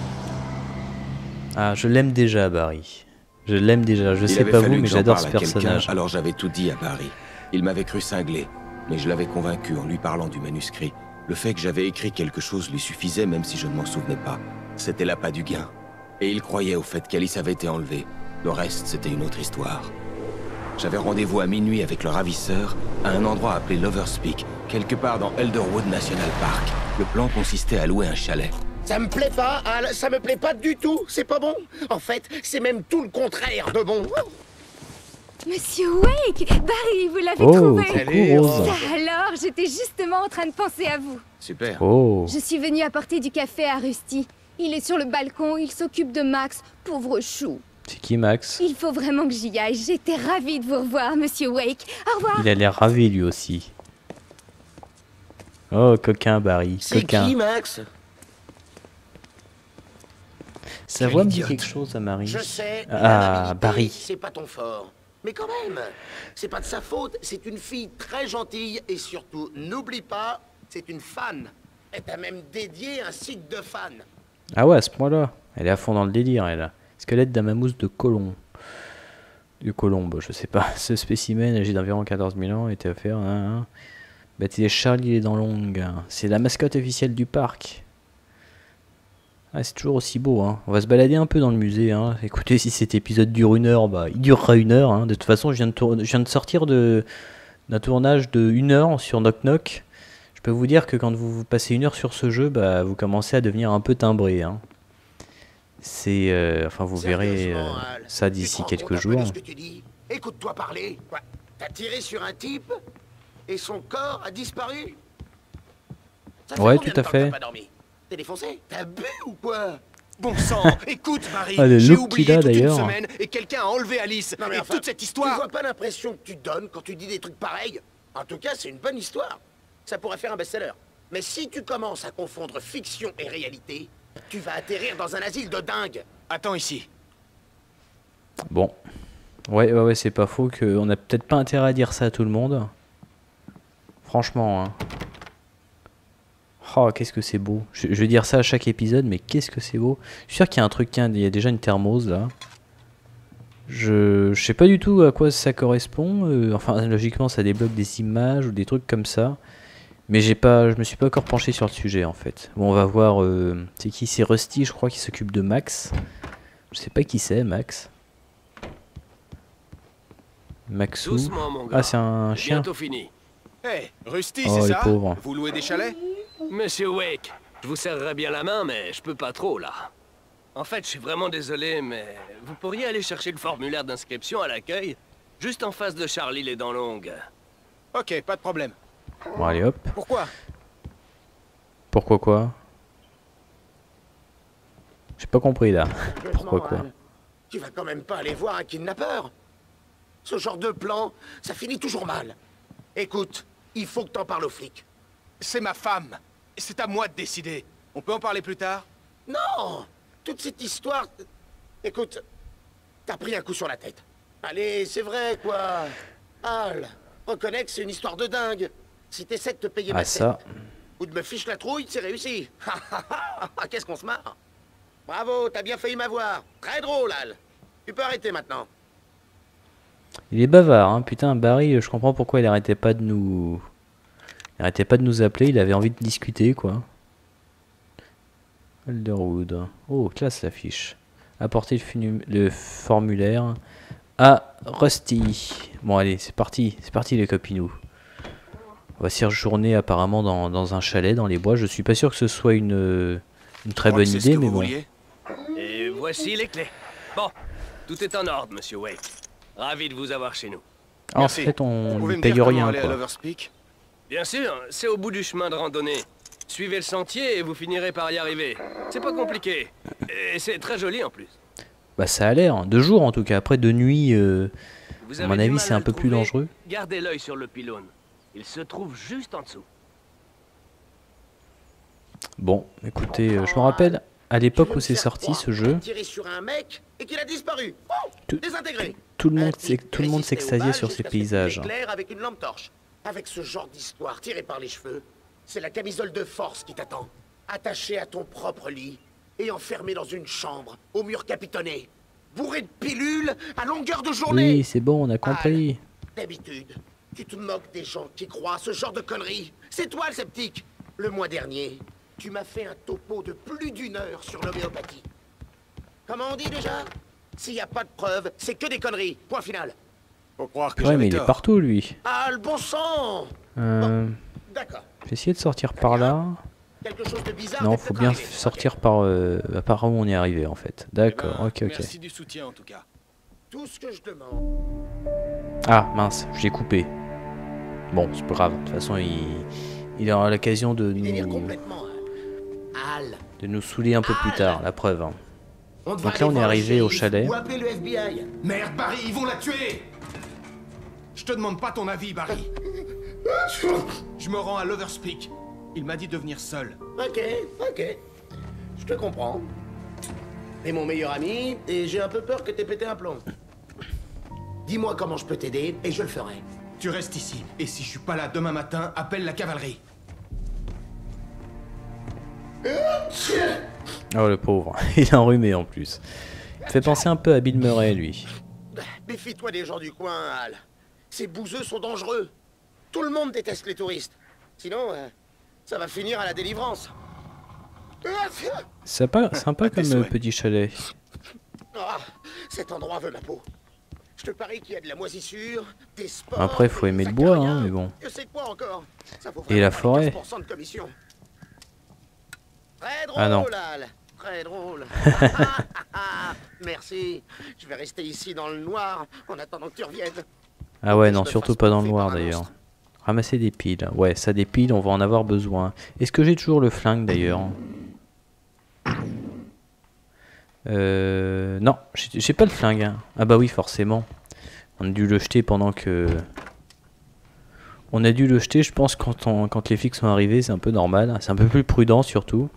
Ah, je l'aime déjà, Barry. Je l'aime déjà. Je
Il
sais
avait
pas
fallu
vous, mais
que j'en
j'adore
parle
ce
à quelqu'un,
personnage.
alors j'avais tout dit à Barry. Il m'avait cru cinglé, mais je l'avais convaincu en lui parlant du manuscrit. Le fait que j'avais écrit quelque chose lui suffisait, même si je ne m'en souvenais pas. C'était l'appât du gain. Et il croyait au fait qu'Alice avait été enlevée. Le reste, c'était une autre histoire. J'avais rendez-vous à minuit avec le ravisseur, à un endroit appelé Lover's Peak, quelque part dans Elderwood National Park. Le plan consistait à louer un chalet.
Ça me plaît pas, Al, ça me plaît pas du tout, c'est pas bon. En fait, c'est même tout le contraire de bon.
Monsieur Wake, Barry, vous l'avez
Oh,
trouvé.
coucou, Rose.
Ça alors, j'étais justement en train de penser à vous.
Super.
Oh.
Je suis venue apporter du café à Rusty. Il est sur le balcon, il s'occupe de Max, pauvre chou.
C'est qui, Max?
Il faut vraiment que j'y aille. J'étais ravie de vous revoir, Monsieur Wake. Au revoir.
Il a l'air ravi, lui aussi. Oh, coquin, Barry.
C'est
Coquin.
qui, Max?
Sa voix me dit quelque chose à Marie.
Je sais,
Ah,
l'amabilité,
Barry.
c'est pas ton fort. Mais quand même, c'est pas de sa faute, c'est une fille très gentille et surtout, n'oublie pas, c'est une fan. Elle t'a même dédié un site de fans.
Ah ouais, à ce point-là. Elle est à fond dans le délire, elle. Squelette d'un mammouth de colombe. De colombe, je sais pas. Ce spécimen, âgé d'environ quatorze mille ans, était offert. Hein, hein. Baptisé Charlie les dents longues. C'est la mascotte officielle du parc. Ah, c'est toujours aussi beau, hein. On va se balader un peu dans le musée, hein. Écoutez, si cet épisode dure une heure, bah, il durera une heure, hein. De toute façon, je viens de, tour- je viens de sortir de d'un tournage de une heure sur Knock Knock. Je peux vous dire que quand vous passez une heure sur ce jeu, bah, vous commencez à devenir un peu timbré, hein. C'est... euh, enfin, vous verrez euh, ça d'ici quelques jours.
Ce que tu dis, écoute-toi parler. Quoi, t'as tiré sur un type et son corps a disparu. Ça fait
Ouais,
combien
tout à
de temps que
fait.
t'as pas dormi? T'es défoncé? T'as bu ou quoi?
Bon sang, écoute Barry,
Ah, le
j'ai
look qu'il
oublié
a,
toute une
d'ailleurs.
semaine et quelqu'un a enlevé Alice.
Non, mais
et
enfin,
toute cette
Tu
histoire...
vois pas l'impression que tu donnes quand tu dis des trucs pareils? En tout cas, c'est une bonne histoire. Ça pourrait faire un best-seller. Mais si tu commences à confondre fiction et réalité, tu vas atterrir dans un asile de dingue.
Attends ici.
Bon. Ouais, ouais, ouais, c'est pas faux que on a peut-être pas intérêt à dire ça à tout le monde. Franchement, hein. Oh, qu'est-ce que c'est beau. Je, je vais dire ça à chaque épisode, mais qu'est-ce que c'est beau. Je suis sûr qu'il y a un truc, tiens, il y a déjà une thermose là. Je, je sais pas du tout à quoi ça correspond. euh, enfin, logiquement, ça débloque des images ou des trucs comme ça. Mais j'ai pas, je me suis pas encore penché sur le sujet en fait. Bon, on va voir. Euh, c'est qui? C'est Rusty, je crois, qui s'occupe de Max. Je sais pas qui c'est, Max. Maxou.
Doucement, mon gars.
Ah, c'est un
C'est
chien.
bientôt fini. Hé, hey, Rusty,
Oh,
c'est
les
ça?
pauvres.
Vous louez des chalets? Monsieur Wake, je vous serrerai bien la main, mais je peux pas trop, là. En fait, je suis vraiment désolé, mais vous pourriez aller chercher le formulaire d'inscription à l'accueil, juste en face de Charlie les dents longues. Ok, pas de problème.
Bon, allez hop.
Pourquoi?
Pourquoi quoi? J'ai pas compris là. Pourquoi quoi?
Tu vas quand même pas aller voir un kidnappeur. Ce genre de plan, ça finit toujours mal. Écoute, il faut que t'en parles aux flics.
C'est ma femme. C'est à moi de décider. On peut en parler plus tard?
Non! Toute cette histoire... Écoute, t'as pris un coup sur la tête. Allez, c'est vrai, quoi. Al, reconnais que c'est une histoire de dingue. Si t'essaies de te payer
Ah
ma
ça.
tête, ou de me fiche la trouille, c'est réussi. Qu'est-ce qu'on se marre? Bravo, t'as bien failli m'avoir. Très drôle, Al. Tu peux arrêter maintenant.
Il est bavard, hein. Putain, Barry, je comprends pourquoi il arrêtait pas de nous... Il arrêtait pas de nous appeler, il avait envie de discuter, quoi. Alderwood. Oh, classe l'affiche. Apporter le, finu- le formulaire à Rusty. Bon, allez, c'est parti. C'est parti, les copinous. On va s'y rejourner apparemment dans, dans un chalet, dans les bois. Je suis pas sûr que ce soit une, une très bonne idée, mais bon.
Et voici les clés. Bon, tout est en ordre, monsieur Wake. Ravi de vous avoir chez nous.
Ah, en fait, on ne paye rien, quoi.
Bien sûr, c'est au bout du chemin de randonnée. Suivez le sentier et vous finirez par y arriver. C'est pas compliqué. Et c'est très joli en plus.
Bah ça a l'air, de jour en tout cas. Après de nuit, euh,
Vous
à
avez
mon
du
avis
mal
c'est
à
un
le
peu plus
trouver?
dangereux.
Gardez l'œil sur le pylône. Il se trouve juste en dessous.
Bon, écoutez, euh, je me rappelle à l'époque où c'est sorti ce jeu,
Tiré sur un mec et qu'il a disparu. Oh,
Tout-
désintégré.
tout le monde s'ex- tout le monde s'extasiait sur ces paysages.
Éclair avec une lampe torche. Avec ce genre d'histoire tirée par les cheveux, c'est la camisole de force qui t'attend. Attachée à ton propre lit et enfermée dans une chambre au mur capitonné, bourré de pilules à longueur de journée.
Oui, c'est bon, on a compris.
D'habitude, tu te moques des gens qui croient à ce genre de conneries. C'est toi le sceptique. Le mois dernier, tu m'as fait un topo de plus d'une heure sur l'homéopathie. Comment on dit déjà? S'il n'y a pas de preuves, c'est que des conneries. Point final.
Faut croire que
Ouais,
j'avais
mais il est
tort.
partout lui.
Ah, le bon sang!
Euh,
D'accord.
je vais essayer de sortir par là.
Quelque chose de bizarre.
Non,
t'est
faut
peut-être
bien
arrivé.
sortir par, euh, par où on est arrivé en fait. D'accord, ok, ok.
Merci du soutien en tout cas.
Tout ce que je demande.
Ah mince, j'ai coupé. Bon, c'est pas grave. De toute façon, il, il aura l'occasion de nous,
Complètement. Al.
de nous saouler un peu plus tard, la preuve. hein.
On devrait
Donc là,
aller
on est
voir le
arrivé au
shérif
chalet.
Ou appeler le F B I.
Merde, Barry, ils vont la tuer! Je te demande pas ton avis, Barry. Je me rends à Loverspeak. Il m'a dit de venir seul.
Ok, ok. Je te comprends. T'es mon meilleur ami, et j'ai un peu peur que t'aies pété un plomb. Dis-moi comment je peux t'aider, et je le ferai.
Tu restes ici, et si je suis pas là demain matin, appelle la cavalerie.
Oh le pauvre, il est enrhumé en plus. Il me fait penser un peu à Bill Murray lui.
Méfie-toi des gens du coin, Al. Ces bouseux sont dangereux. Tout le monde déteste les touristes. Sinon, euh, ça va finir à la délivrance.
Sympa, sympa comme euh, petit chalet.
Ah, cet endroit veut ma peau. Je te parie qu'il y a de la moisissure, des sports...
Après, faut aimer le bois, hein, mais bon.
Que c'est quoi encore? Ça vaut
Et la
vraiment
forêt.
quinze pour cent de commission. Très drôle,
Ah non.
Al. Très drôle. Merci. Je vais rester ici dans le noir en attendant que tu reviennes.
Ah ouais, non, surtout pas dans le noir d'ailleurs. Ramasser des piles. Ouais, ça des piles, on va en avoir besoin. Est-ce que j'ai toujours le flingue d'ailleurs? Euh... Non, j'ai j'ai pas le flingue. hein. Ah bah oui, forcément. On a dû le jeter pendant que... On a dû le jeter, je pense, quand, on, quand les flics sont arrivés. C'est un peu normal. C'est un peu plus prudent surtout.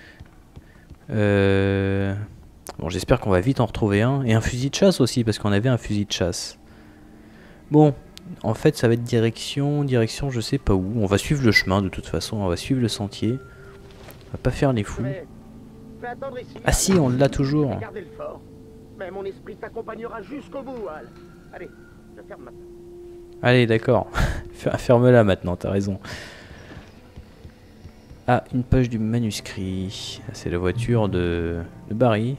Euh... Bon, j'espère qu'on va vite en retrouver un. Et un fusil de chasse aussi, parce qu'on avait un fusil de chasse. Bon, en fait, ça va être direction, direction, je sais pas où. On va suivre le chemin de toute façon, on va suivre le sentier. On va pas faire les fous.
Fais attendre ici,
Ah si, on l'a toujours.
J'ai gardé le fort. Mais mon esprit t'accompagnera jusqu'au bout, Al. Allez, je ferme maintenant.
Allez, d'accord. Ferme-la maintenant, t'as raison. Ah, une page du manuscrit. C'est la voiture de, de Barry.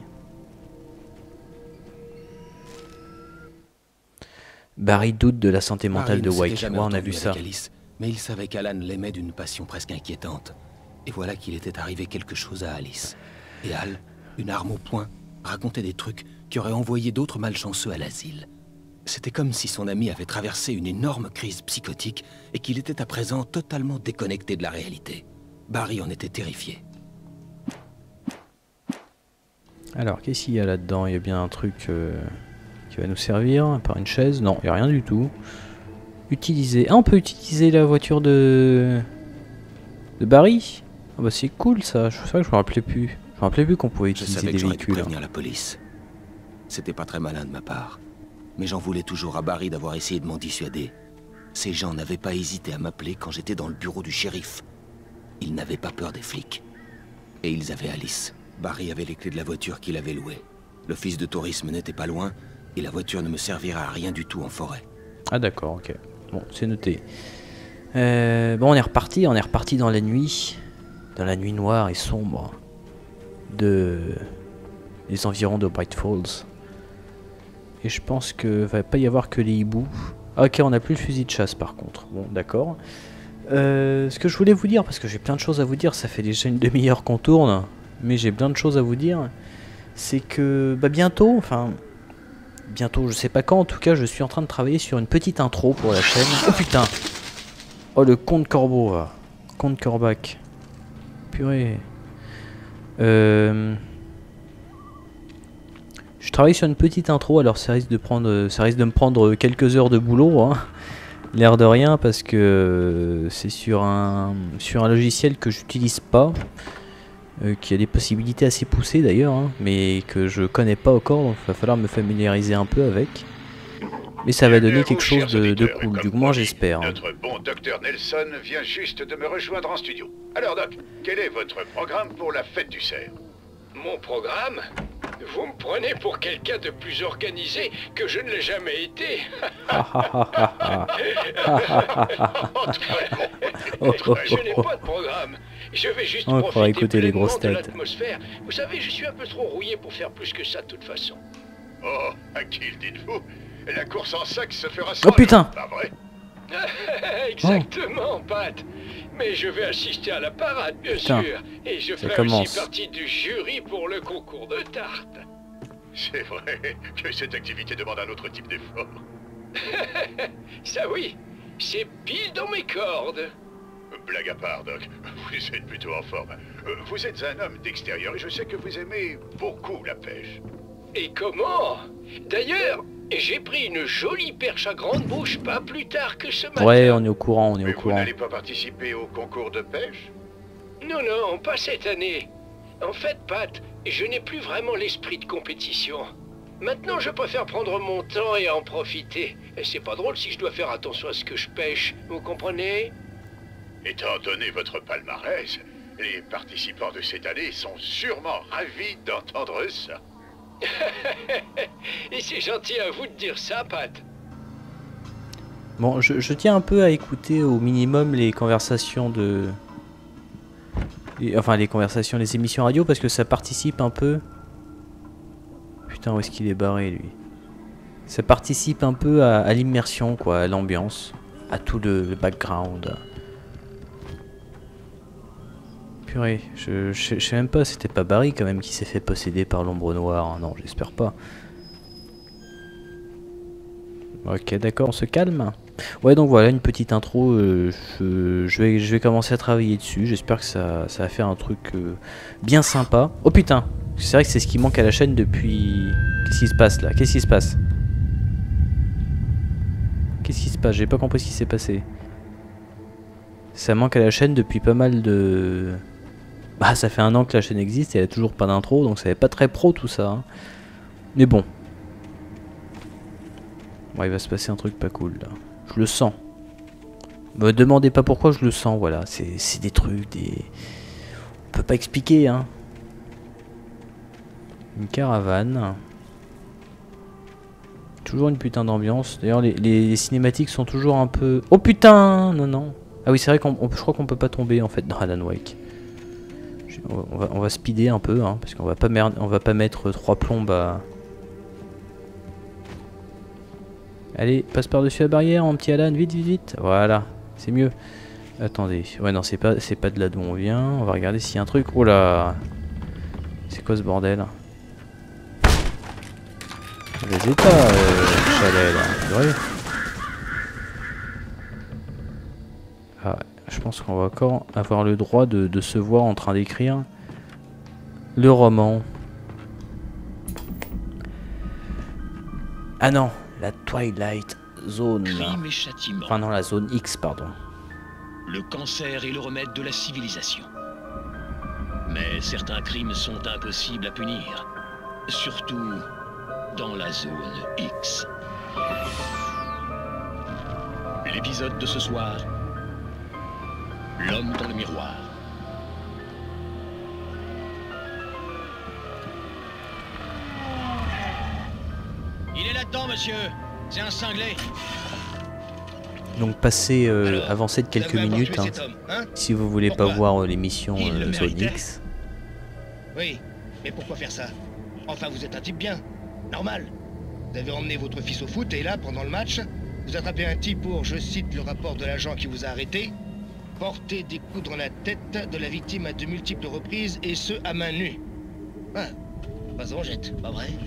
Barry doute de la santé mentale
Barry
de
ne s'était
Wake.
jamais
Ouais, on a
entendu
vu ça.
avec Alice, mais il savait qu'Alan l'aimait d'une passion presque inquiétante. Et voilà qu'il était arrivé quelque chose à Alice. Et Al, une arme au poing, racontait des trucs qui auraient envoyé d'autres malchanceux à l'asile. C'était comme si son ami avait traversé une énorme crise psychotique et qu'il était à présent totalement déconnecté de la réalité. Barry en était terrifié.
Alors, qu'est-ce qu'il y a là-dedans? Il y a bien un truc euh, qui va nous servir, à part une chaise. Non, il n'y a rien du tout. Utiliser. Ah, on peut utiliser la voiture de... de Barry. Ah bah c'est cool ça, c'est vrai que je me rappelais plus. Je me rappelais plus qu'on pouvait utiliser
Je savais
des
que j'aurais dû
véhicules.
prévenir la police. C'était pas très malin de ma part. Mais j'en voulais toujours à Barry d'avoir essayé de m'en dissuader. Ces gens n'avaient pas hésité à m'appeler quand j'étais dans le bureau du shérif. Ils n'avaient pas peur des flics. Et ils avaient Alice. Barry avait les clés de la voiture qu'il avait louée. L'office de tourisme n'était pas loin, et la voiture ne me servira à rien du tout en forêt.
Ah d'accord, ok. Bon, c'est noté. Euh, bon, on est reparti, on est reparti dans la nuit. Dans la nuit noire et sombre de les environs de Bright Falls. Et je pense que va pas y avoir que les hiboux. Ah, ok, on n'a plus le fusil de chasse par contre. Bon, d'accord. Euh, ce que je voulais vous dire, parce que j'ai plein de choses à vous dire, ça fait déjà une demi-heure qu'on tourne, mais j'ai plein de choses à vous dire, c'est que bah, bientôt, enfin bientôt, je sais pas quand, en tout cas, je suis en train de travailler sur une petite intro pour la chaîne. Oh putain! Oh le con de corbeau, là. Con de corbac. Purée. Euh... Je travaille sur une petite intro, alors ça risque de prendre, ça risque de me prendre quelques heures de boulot, hein. L'air de rien, parce que c'est sur un sur un logiciel que j'utilise pas, euh, qui a des possibilités assez poussées d'ailleurs, hein, mais que je connais pas encore, donc il va falloir me familiariser un peu avec. Mais ça va donner quelque chose de, de cool, du moins j'espère.
Notre bon docteur Nelson vient juste de me rejoindre en studio. Alors Doc, quel est votre programme pour la fête du cerf?
Mon programme? Vous me prenez pour quelqu'un de plus organisé que je ne l'ai jamais été. Je n'ai pas de programme. Je vais juste
oh,
profiter
écouter les grosses
de
têtes.
l'atmosphère. Vous savez, je suis un peu trop rouillé pour faire plus que ça de toute façon.
Oh, à qui le dites-vous? La course en sac se fera sans...
Oh putain!
Pas vrai?
Exactement, Pat. Mais je vais assister à la parade, bien
Putain,
sûr. Et je
ça
ferai
commence.
aussi partie du jury pour le concours de tarte.
C'est vrai que cette activité demande un autre type d'effort.
Ça oui, c'est pile dans mes cordes.
Blague à part, Doc, vous êtes plutôt en forme. Vous êtes un homme d'extérieur et je sais que vous aimez beaucoup la pêche.
Et comment? D'ailleurs, j'ai pris une jolie perche à grande bouche pas plus tard que ce matin.
Ouais, on est au courant, on est
Mais
au
vous
courant.
n'allez pas participer au concours de pêche?
Non, non, pas cette année. En fait, Pat, je n'ai plus vraiment l'esprit de compétition. Maintenant, je préfère prendre mon temps et en profiter. Et c'est pas drôle si je dois faire attention à ce que je pêche, vous comprenez?
Étant donné votre palmarès, les participants de cette année sont sûrement ravis d'entendre ça.
Et c'est gentil à vous de dire ça, Pat.
Bon, je, je tiens un peu à écouter au minimum les conversations de... les- enfin, les conversations, les émissions radio, parce que ça participe un peu... Putain, où est-ce qu'il est barré, lui? Ça participe un peu à, à l'immersion, quoi, à l'ambiance, à tout le, le background. Purée, je, je, je sais même pas, c'était pas Barry quand même qui s'est fait posséder par l'ombre noire, hein. Non, j'espère pas. Ok, d'accord, on se calme. Ouais, donc voilà, une petite intro, euh, je, je, vais, je vais commencer à travailler dessus, j'espère que ça, ça va faire un truc euh, bien sympa. Oh putain, c'est vrai que c'est ce qui manque à la chaîne depuis... Qu'est-ce qui se passe là? Qu'est-ce qui se passe? Qu'est-ce qui se passe? J'ai pas compris ce qui s'est passé. Ça manque à la chaîne depuis pas mal de... Bah ça fait un an que la chaîne existe et elle a toujours pas d'intro, donc ça n'est pas très pro tout ça, hein. Mais bon. Bon, il va se passer un truc pas cool là. Je le sens. Me demandez pas pourquoi, je le sens, voilà. C'est des trucs, des... On peut pas expliquer, hein. Une caravane. Toujours une putain d'ambiance. D'ailleurs les, les cinématiques sont toujours un peu... Oh putain! Non, non. Ah oui, c'est vrai qu'on, on- je crois qu'on peut pas tomber en fait dans Alan Wake. Je- On va, on va speeder un peu, hein, parce qu'on va pas mer- on va pas mettre trois plombes à... Allez, passe par-dessus la barrière, mon petit Alan, vite, vite, vite. Voilà, c'est mieux. Attendez, ouais non, c'est pas, c'est pas de là d'où on vient. On va regarder s'il y a un truc. Oh là, c'est quoi ce bordel? Les états, euh, chalet là, c'est vrai. Ah, je pense qu'on va encore avoir le droit de, de se voir en train d'écrire le roman. Ah non, la Twilight Zone.
Crime et châtiment.
Enfin non, la zone X, pardon.
Le cancer est le remède de la civilisation. Mais certains crimes sont impossibles à punir. Surtout dans la zone X. L'épisode de ce soir, l'homme dans le miroir.
Il est là-dedans, monsieur. C'est un cinglé.
Donc passez, euh,
Alors,
avancez de quelques
vous avez
minutes,
encore
hein,
tué cet homme, hein?
si vous voulez
Pourquoi?
pas voir euh, l'émission
Il le
euh, Zone
méritait.
X.
Oui, mais pourquoi faire ça? Enfin, vous êtes un type bien. Normal. Vous avez emmené votre fils au foot et là, pendant le match, vous attrapez un type pour, je cite le rapport de l'agent qui vous a arrêté, porter des coups dans la tête de la victime à de multiples reprises et ce, à main nue. Ah, pas en jette, pas vrai?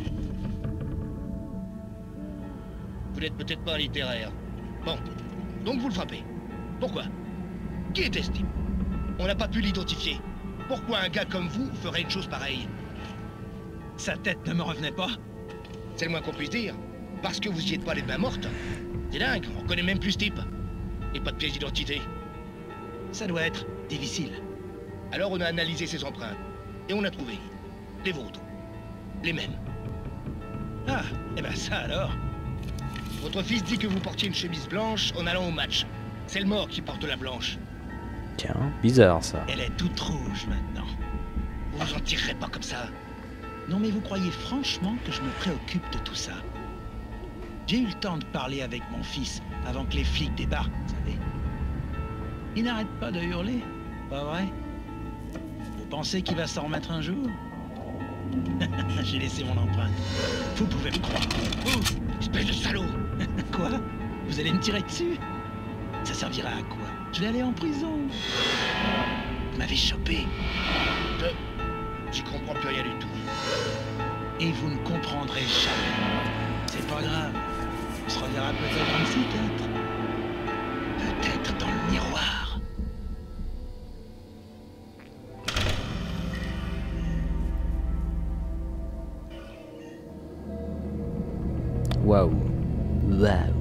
Vous n'êtes peut-être pas un littéraire. Bon, donc vous le frappez. Pourquoi? Qui était ce type? On n'a pas pu l'identifier. Pourquoi un gars comme vous ferait une chose pareille? Sa tête ne me revenait pas. C'est le moins qu'on puisse dire. Parce que vous y êtes pas les mains mortes. C'est dingue, on connaît même plus ce type. Et pas de pièce d'identité. Ça doit être difficile. Alors on a analysé ses empreintes. Et on a trouvé les vôtres. Les mêmes. Ah, et ben ça alors. Votre fils dit que vous portiez une chemise blanche en allant au match. C'est le mort qui porte la blanche.
Tiens, bizarre ça.
Elle est toute rouge maintenant. Vous vous en tirerez pas comme ça.
Non mais vous croyez franchement que je me préoccupe de tout ça? J'ai eu le temps de parler avec mon fils avant que les flics débarquent, vous savez. Il n'arrête pas de hurler, pas vrai? Vous pensez qu'il va s'en remettre un jour? J'ai laissé mon empreinte. Vous pouvez me croire. Vous, espèce de salaud! Quoi? Vous allez me tirer dessus? Ça servira à quoi? Je vais aller en prison. Vous m'avez chopé.
Je... J'y comprends plus rien du tout.
Et vous ne comprendrez jamais. C'est pas grave. On se reverra peut-être un de ces quatre. Peut-être dans le miroir.
Waouh. Waouh.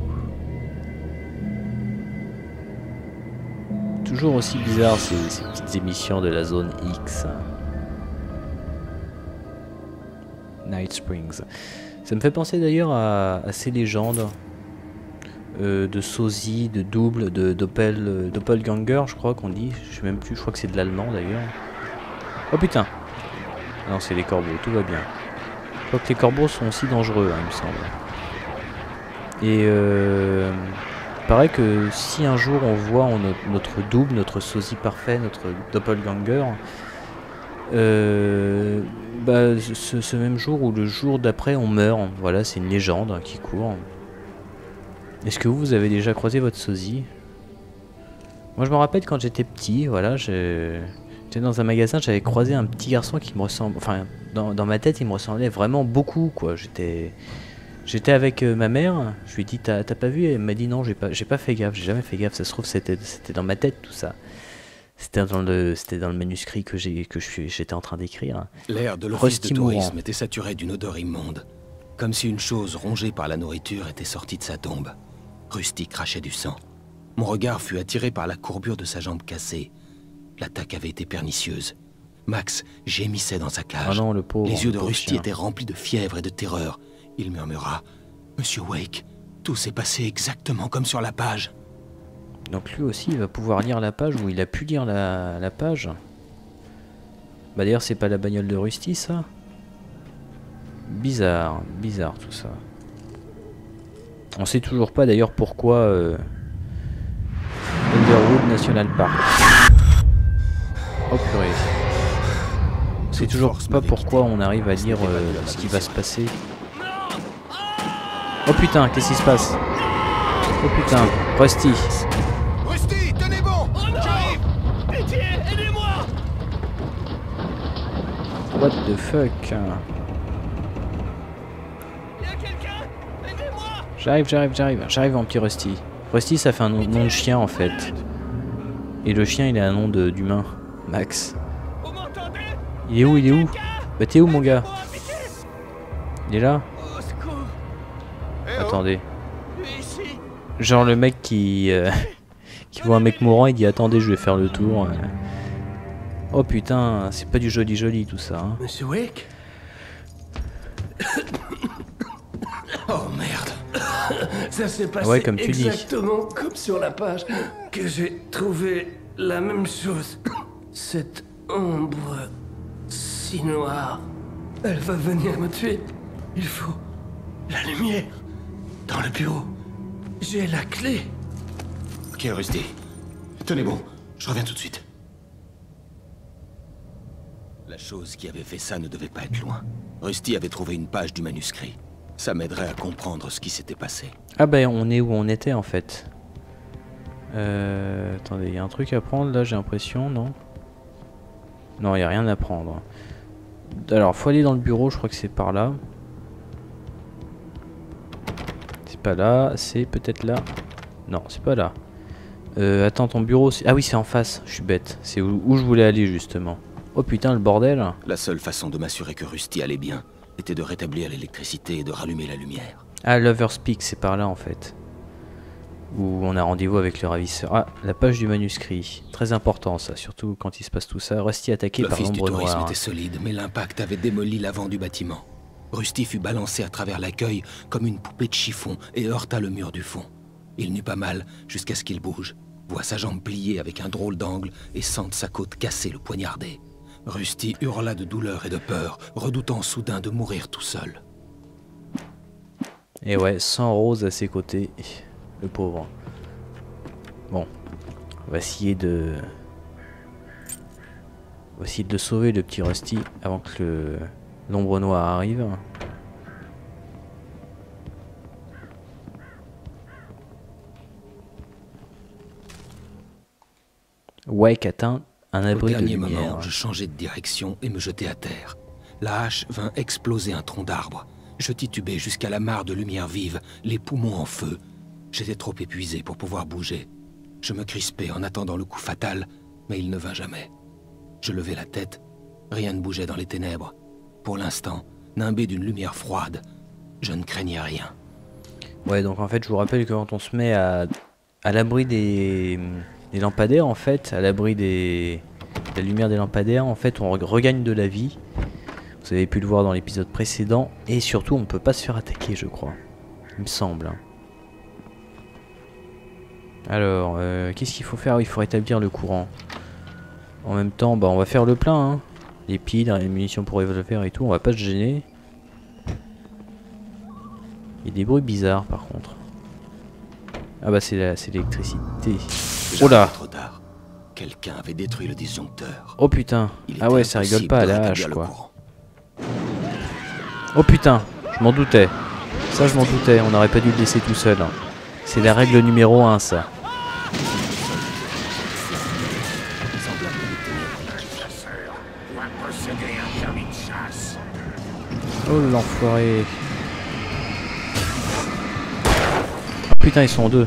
Toujours aussi bizarre ces, ces petites émissions de la zone X. Night Springs. Ça me fait penser d'ailleurs à, à ces légendes euh, de sosie, de double, de doppel, euh, doppelganger, je crois qu'on dit. Je sais même plus, je crois que c'est de l'allemand d'ailleurs. Oh putain! Non, c'est les corbeaux, tout va bien. Je crois que les corbeaux sont aussi dangereux, hein, il me semble. Et euh, il paraît que si un jour on voit en notre, notre double, notre sosie parfait, notre doppelganger, euh, bah, ce, ce même jour ou le jour d'après on meurt. Voilà, c'est une légende qui court. Est-ce que vous, vous avez déjà croisé votre sosie? Moi je me rappelle quand j'étais petit, voilà, j'étais dans un magasin, j'avais croisé un petit garçon qui me ressemble, enfin dans, dans ma tête il me ressemblait vraiment beaucoup quoi. J'étais j'étais avec euh, ma mère, je lui ai dit t'as pas vu? Elle m'a dit non, j'ai pas, j'ai pas fait gaffe, j'ai jamais fait gaffe, ça se trouve c'était c'était dans ma tête tout ça. C'était dans le c'était dans le manuscrit que j'ai que je j'étais en train d'écrire.
L'air de l'office de tourisme était saturé d'une odeur immonde, comme si une chose rongée par la nourriture était sortie de sa tombe. Rusty crachait du sang. Mon regard fut attiré par la courbure de sa jambe cassée. L'attaque avait été pernicieuse. Max gémissait dans sa cage.
Ah non, le pauvre,
les yeux de
pauvre
Rusty
chien.
étaient remplis de fièvre et de terreur. Il murmura « Monsieur Wake, tout s'est passé exactement comme sur la page. »
Donc lui aussi il va pouvoir lire la page, ou il a pu lire la, la page. Bah d'ailleurs c'est pas la bagnole de Rusty ça. Bizarre, bizarre tout ça. On sait toujours pas d'ailleurs pourquoi euh, Underwood National Park. Oh purée. On sait toujours pas pourquoi on arrive à lire euh, ce qui va se passer. Oh putain, qu'est-ce qui se passe? Oh putain, Rusty.
Rusty, tenez bon! J'arrive!
Pitié, aidez-moi!
What the fuck? J'arrive, j'arrive, j'arrive, j'arrive mon petit Rusty. Rusty ça fait un nom, nom de chien en fait. Et le chien il a un nom d'humain. Max. Il est où, il est où? Bah t'es où mon gars? Il est là? attendez. Genre le mec qui... Euh, qui voit un mec mourant, il dit attendez, je vais faire le tour. Euh. Oh putain, c'est pas du joli joli tout ça. Hein.
Monsieur Wake? Oh merde. Ça s'est passé
ouais, comme tu
exactement
dis.
comme sur la page que j'ai trouvé la même chose. Cette ombre si noire, elle va venir me tuer. Il faut la lumière dans le bureau. J'ai la clé.
Ok, Rusty. Tenez bon, je reviens tout de suite. La chose qui avait fait ça ne devait pas être loin. Rusty avait trouvé une page du manuscrit. Ça m'aiderait à comprendre ce qui s'était passé.
Ah bah on est où on était en fait. Euh... Attendez, il y a un truc à prendre là, j'ai l'impression, non? Non, il n'y a rien à prendre. Alors, faut aller dans le bureau, je crois que c'est par là. C'est pas là, c'est peut-être là. Non, c'est pas là. Euh, attends, ton bureau... Ah oui, c'est en face, je suis bête. C'est où, où je voulais aller justement. Oh putain, le bordel.
La seule façon de m'assurer que Rusty allait bien était de rétablir l'électricité et de rallumer la lumière.
Ah, Lover's Peak, c'est par là en fait. Où on a rendez-vous avec le ravisseur. Ah, la page du manuscrit. Très important ça, surtout quand il se passe tout ça. Rusty attaqué par l'ombre noire.
L'office du tourisme était solide, mais l'impact avait démoli l'avant du bâtiment. Rusty fut balancé à travers l'accueil comme une poupée de chiffon et heurta le mur du fond. Il n'eut pas mal jusqu'à ce qu'il bouge, voit sa jambe pliée avec un drôle d'angle et sente sa côte cassée le poignarder. Rusty hurla de douleur et de peur, redoutant soudain de mourir tout seul.
Et ouais, sans Rose à ses côtés, le pauvre. Bon, on va essayer de... On va essayer de sauver le petit Rusty avant que le... l'ombre noire arrive. Wake atteint un abri de lumière. Au dernier moment,
je changeai de direction et me jetai à terre. La hache vint exploser un tronc d'arbre. Je titubai jusqu'à la mare de lumière vive, les poumons en feu. J'étais trop épuisé pour pouvoir bouger. Je me crispai en attendant le coup fatal, mais il ne vint jamais. Je levai la tête, rien ne bougeait dans les ténèbres. Pour l'instant, nimbé d'une lumière froide, je ne craignais rien.
Ouais, donc en fait, je vous rappelle que quand on se met à, à l'abri des... des lampadaires, en fait, à l'abri des... de la lumière des lampadaires, en fait, on regagne de la vie. Vous avez pu le voir dans l'épisode précédent. Et surtout, on peut pas se faire attaquer, je crois. Il me semble. Alors, euh, qu'est-ce qu'il faut faire? Il faut rétablir le courant. En même temps, bah, on va faire le plein. Hein. Les piles, les munitions pour revolver et tout, on va pas se gêner. Il y a des bruits bizarres, par contre. Ah bah, c'est l'électricité.
Oh là! Trop tard. Quelqu'un avait détruit le disjoncteur.
Oh putain. Ah ouais, ça rigole pas à la hache, quoi. Oh putain, je m'en doutais. Ça, je m'en doutais. On n'aurait pas dû le laisser tout seul. C'est la règle numéro un, ça. Oh l'enfoiré. Oh putain, ils sont deux.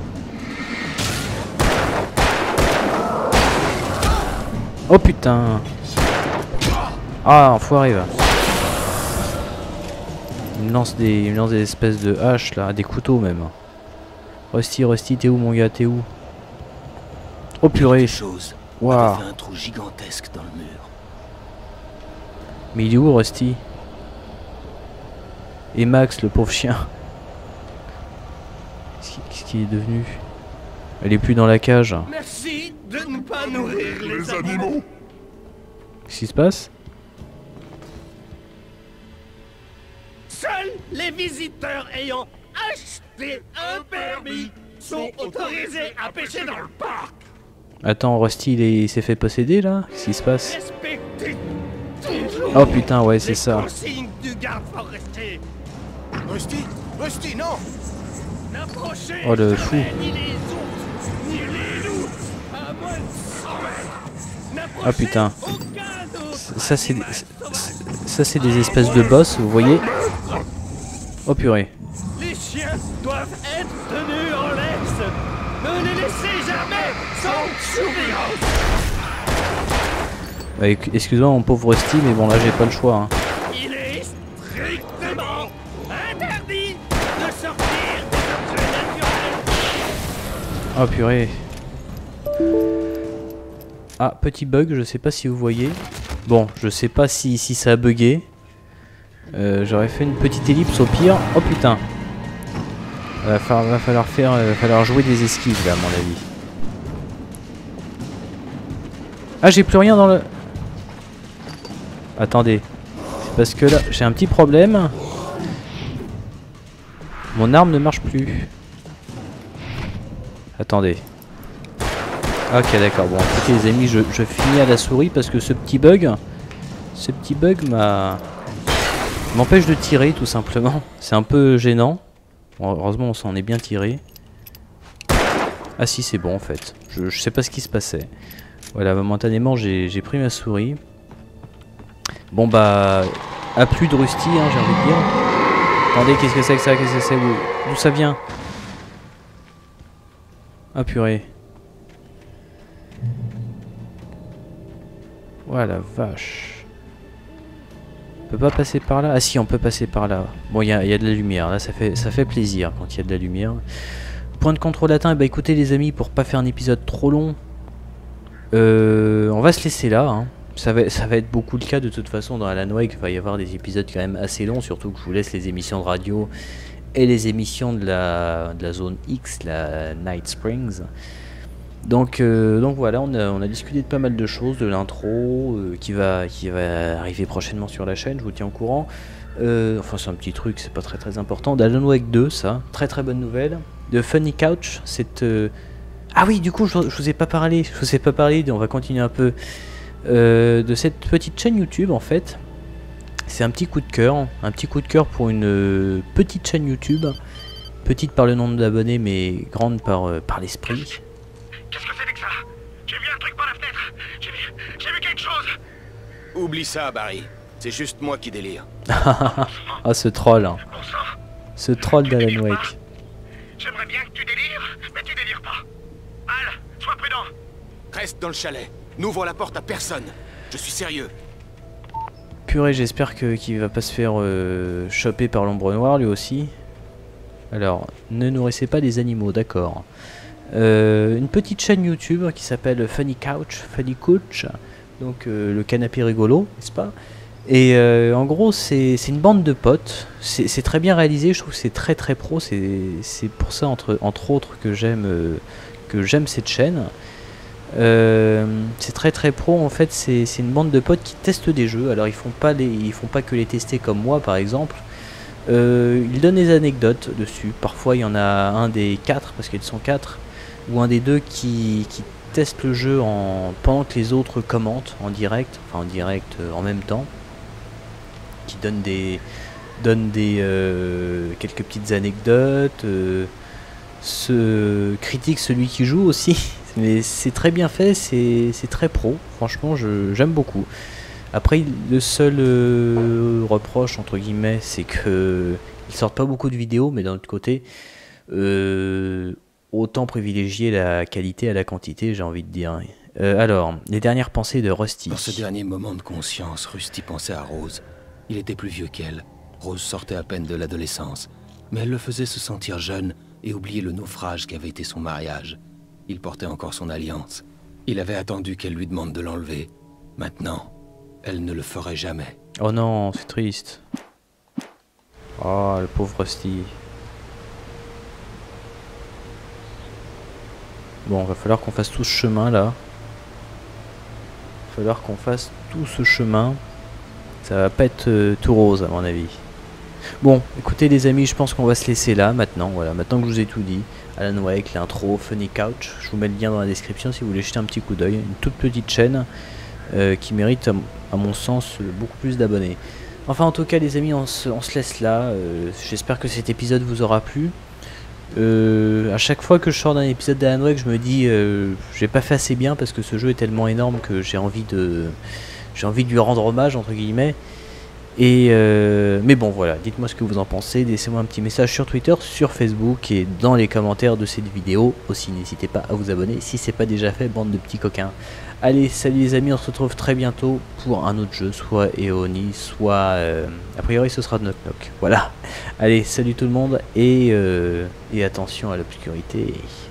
Oh putain. Ah, enfoiré va. Il me lance des, il me lance des espèces de haches là, des couteaux même. Rusty, Rusty, t'es où mon gars, t'es où? Oh purée. Waouh.
Un trou gigantesque dans le mur.
Mais il est où Rusty? Et Max, le pauvre chien. Qu'est-ce qu'il est devenu? Elle est plus dans la cage.
Merci de ne pas nourrir les, les animaux.
Qu'est-ce qui se passe?
Seuls les visiteurs ayant acheté un permis sont autorisés à pêcher dans le parc.
Attends, Rusty, il s'est fait posséder là? Qu'est-ce qui se passe? Oh putain, ouais, c'est ça.
Du garde forestier. Rusty, Rusty, non.
Oh le fou. Ah putain. Ça c'est ça c'est des espèces de boss, vous voyez? Oh purée.
Les chiens doivent être tenus en laisse. Ne les laissez jamais sans surveillance.
Bah, excuse-moi mon pauvre Rusty, mais bon là j'ai pas le choix. Hein.
Il est strictement interdit de sortir
Oh purée. Ah, petit bug, je sais pas si vous voyez. Bon, je sais pas si, si ça a bugué. Euh, J'aurais fait une petite ellipse au pire. Oh putain. Va falloir, va falloir faire, va falloir jouer des esquives là, à mon avis. Ah, j'ai plus rien dans le... Attendez. C'est parce que là, j'ai un petit problème. Mon arme ne marche plus. Attendez. Ok, d'accord. Bon, écoutez les amis, je, je finis à la souris parce que ce petit bug... Ce petit bug m'a... m'empêche de tirer, tout simplement. C'est un peu gênant. Bon, heureusement, on s'en est bien tiré. Ah si, c'est bon, en fait. Je, je sais pas ce qui se passait. Voilà, momentanément, j'ai pris ma souris. Bon, bah... à plus de Rusty, hein, j'ai envie de dire. Attendez, qu'est-ce que c'est que ça? Qu'est-ce que c'est? D'où ça vient? Ah purée. Voilà, vache. On peut pas passer par là? Ah si, on peut passer par là. Bon, il y, y a de la lumière. Là, ça fait, ça fait plaisir quand il y a de la lumière. Point de contrôle atteint. Bah écoutez les amis, pour pas faire un épisode trop long, euh, on va se laisser là. Hein. Ça va, ça va être beaucoup le cas de toute façon dans Alan Wake. Il va y avoir des épisodes quand même assez longs, surtout que je vous laisse les émissions de radio et les émissions de la, de la zone X, la Night Springs. Donc, euh, donc voilà, on a, on a discuté de pas mal de choses, de l'intro euh, qui, va, qui va arriver prochainement sur la chaîne, je vous tiens au courant. Euh, enfin c'est un petit truc, c'est pas très très important. D'Alan Wake deux, ça, très très bonne nouvelle. De Funny Couch, c'est... Euh... Ah oui, du coup, je, je vous ai pas parlé, je vous ai pas parlé, on va continuer un peu... Euh, de cette petite chaîne YouTube en fait. C'est un petit coup de cœur, un petit coup de cœur pour une euh, petite chaîne YouTube, petite par le nombre d'abonnés mais grande par, euh, par l'esprit.
Qu'est-ce que c'était que ça? J'ai vu un truc par la fenêtre. J'ai vu, j'ai vu quelque chose.
Oublie ça, Barry. C'est juste moi qui délire.
Ah, ce troll, hein. Ce troll d'Alan Wake.
J'aimerais bien que tu délires, mais tu délires pas. Al, sois prudent.
Reste dans le chalet. N'ouvre la porte à personne. Je suis sérieux.
Purée, j'espère que qu'il va pas se faire euh, choper par l'ombre noire lui aussi. Alors, ne nourrissez pas les animaux, d'accord. Euh, une petite chaîne YouTube qui s'appelle Funny Couch, Funny Couch, donc euh, le canapé rigolo, n'est-ce pas? Et euh, en gros, c'est une bande de potes. C'est très bien réalisé, je trouve que c'est très très pro. C'est pour ça, entre, entre autres, que j'aime euh, que j'aime cette chaîne. Euh, c'est très très pro en fait. C'est une bande de potes qui testent des jeux. Alors ils font pas les, ils font pas que les tester comme moi par exemple. Euh, ils donnent des anecdotes dessus. Parfois il y en a un des quatre parce qu'ils sont quatre ou un des deux qui, qui teste le jeu en pendant que les autres commentent en direct, enfin en direct euh, en même temps. Qui donne des donne des euh, quelques petites anecdotes. Euh, se critique celui qui joue aussi. Mais c'est très bien fait, c'est très pro, franchement j'aime beaucoup. Après le seul euh, reproche entre guillemets c'est que ils sortent pas beaucoup de vidéos, mais d'un autre côté euh, autant privilégier la qualité à la quantité, j'ai envie de dire. Euh, alors, les dernières pensées de Rusty.
Dans ce dernier moment de conscience, Rusty pensait à Rose. Il était plus vieux qu'elle. Rose sortait à peine de l'adolescence, mais elle le faisait se sentir jeune et oublier le naufrage qu'avait été son mariage. Il portait encore son alliance. Il avait attendu qu'elle lui demande de l'enlever. Maintenant, elle ne le ferait jamais.
Oh non, c'est triste. Oh, le pauvre Rusty. Bon, va falloir qu'on fasse tout ce chemin là. Va falloir qu'on fasse tout ce chemin. Ça va pas être euh, tout rose à mon avis. Bon, écoutez les amis, je pense qu'on va se laisser là maintenant. Voilà, maintenant que je vous ai tout dit. Alan Wake, l'intro, Funny Couch. Je vous mets le lien dans la description si vous voulez jeter un petit coup d'œil. Une toute petite chaîne euh, qui mérite, à, à mon sens, beaucoup plus d'abonnés. Enfin, en tout cas, les amis, on se, on se laisse là. Euh, J'espère que cet épisode vous aura plu. Euh, à chaque fois que je sors d'un épisode d'Alan Wake, je me dis, euh, j'ai pas fait assez bien parce que ce jeu est tellement énorme que j'ai envie de, j'ai envie de lui rendre hommage entre guillemets. Et euh, mais bon voilà, dites-moi ce que vous en pensez, laissez-moi un petit message sur Twitter, sur Facebook et dans les commentaires de cette vidéo. Aussi n'hésitez pas à vous abonner si c'est pas déjà fait, bande de petits coquins. Allez, salut les amis, on se retrouve très bientôt pour un autre jeu, soit Eoni, soit euh, a priori ce sera Knock Knock. Voilà, allez, salut tout le monde et, euh, et attention à l'obscurité.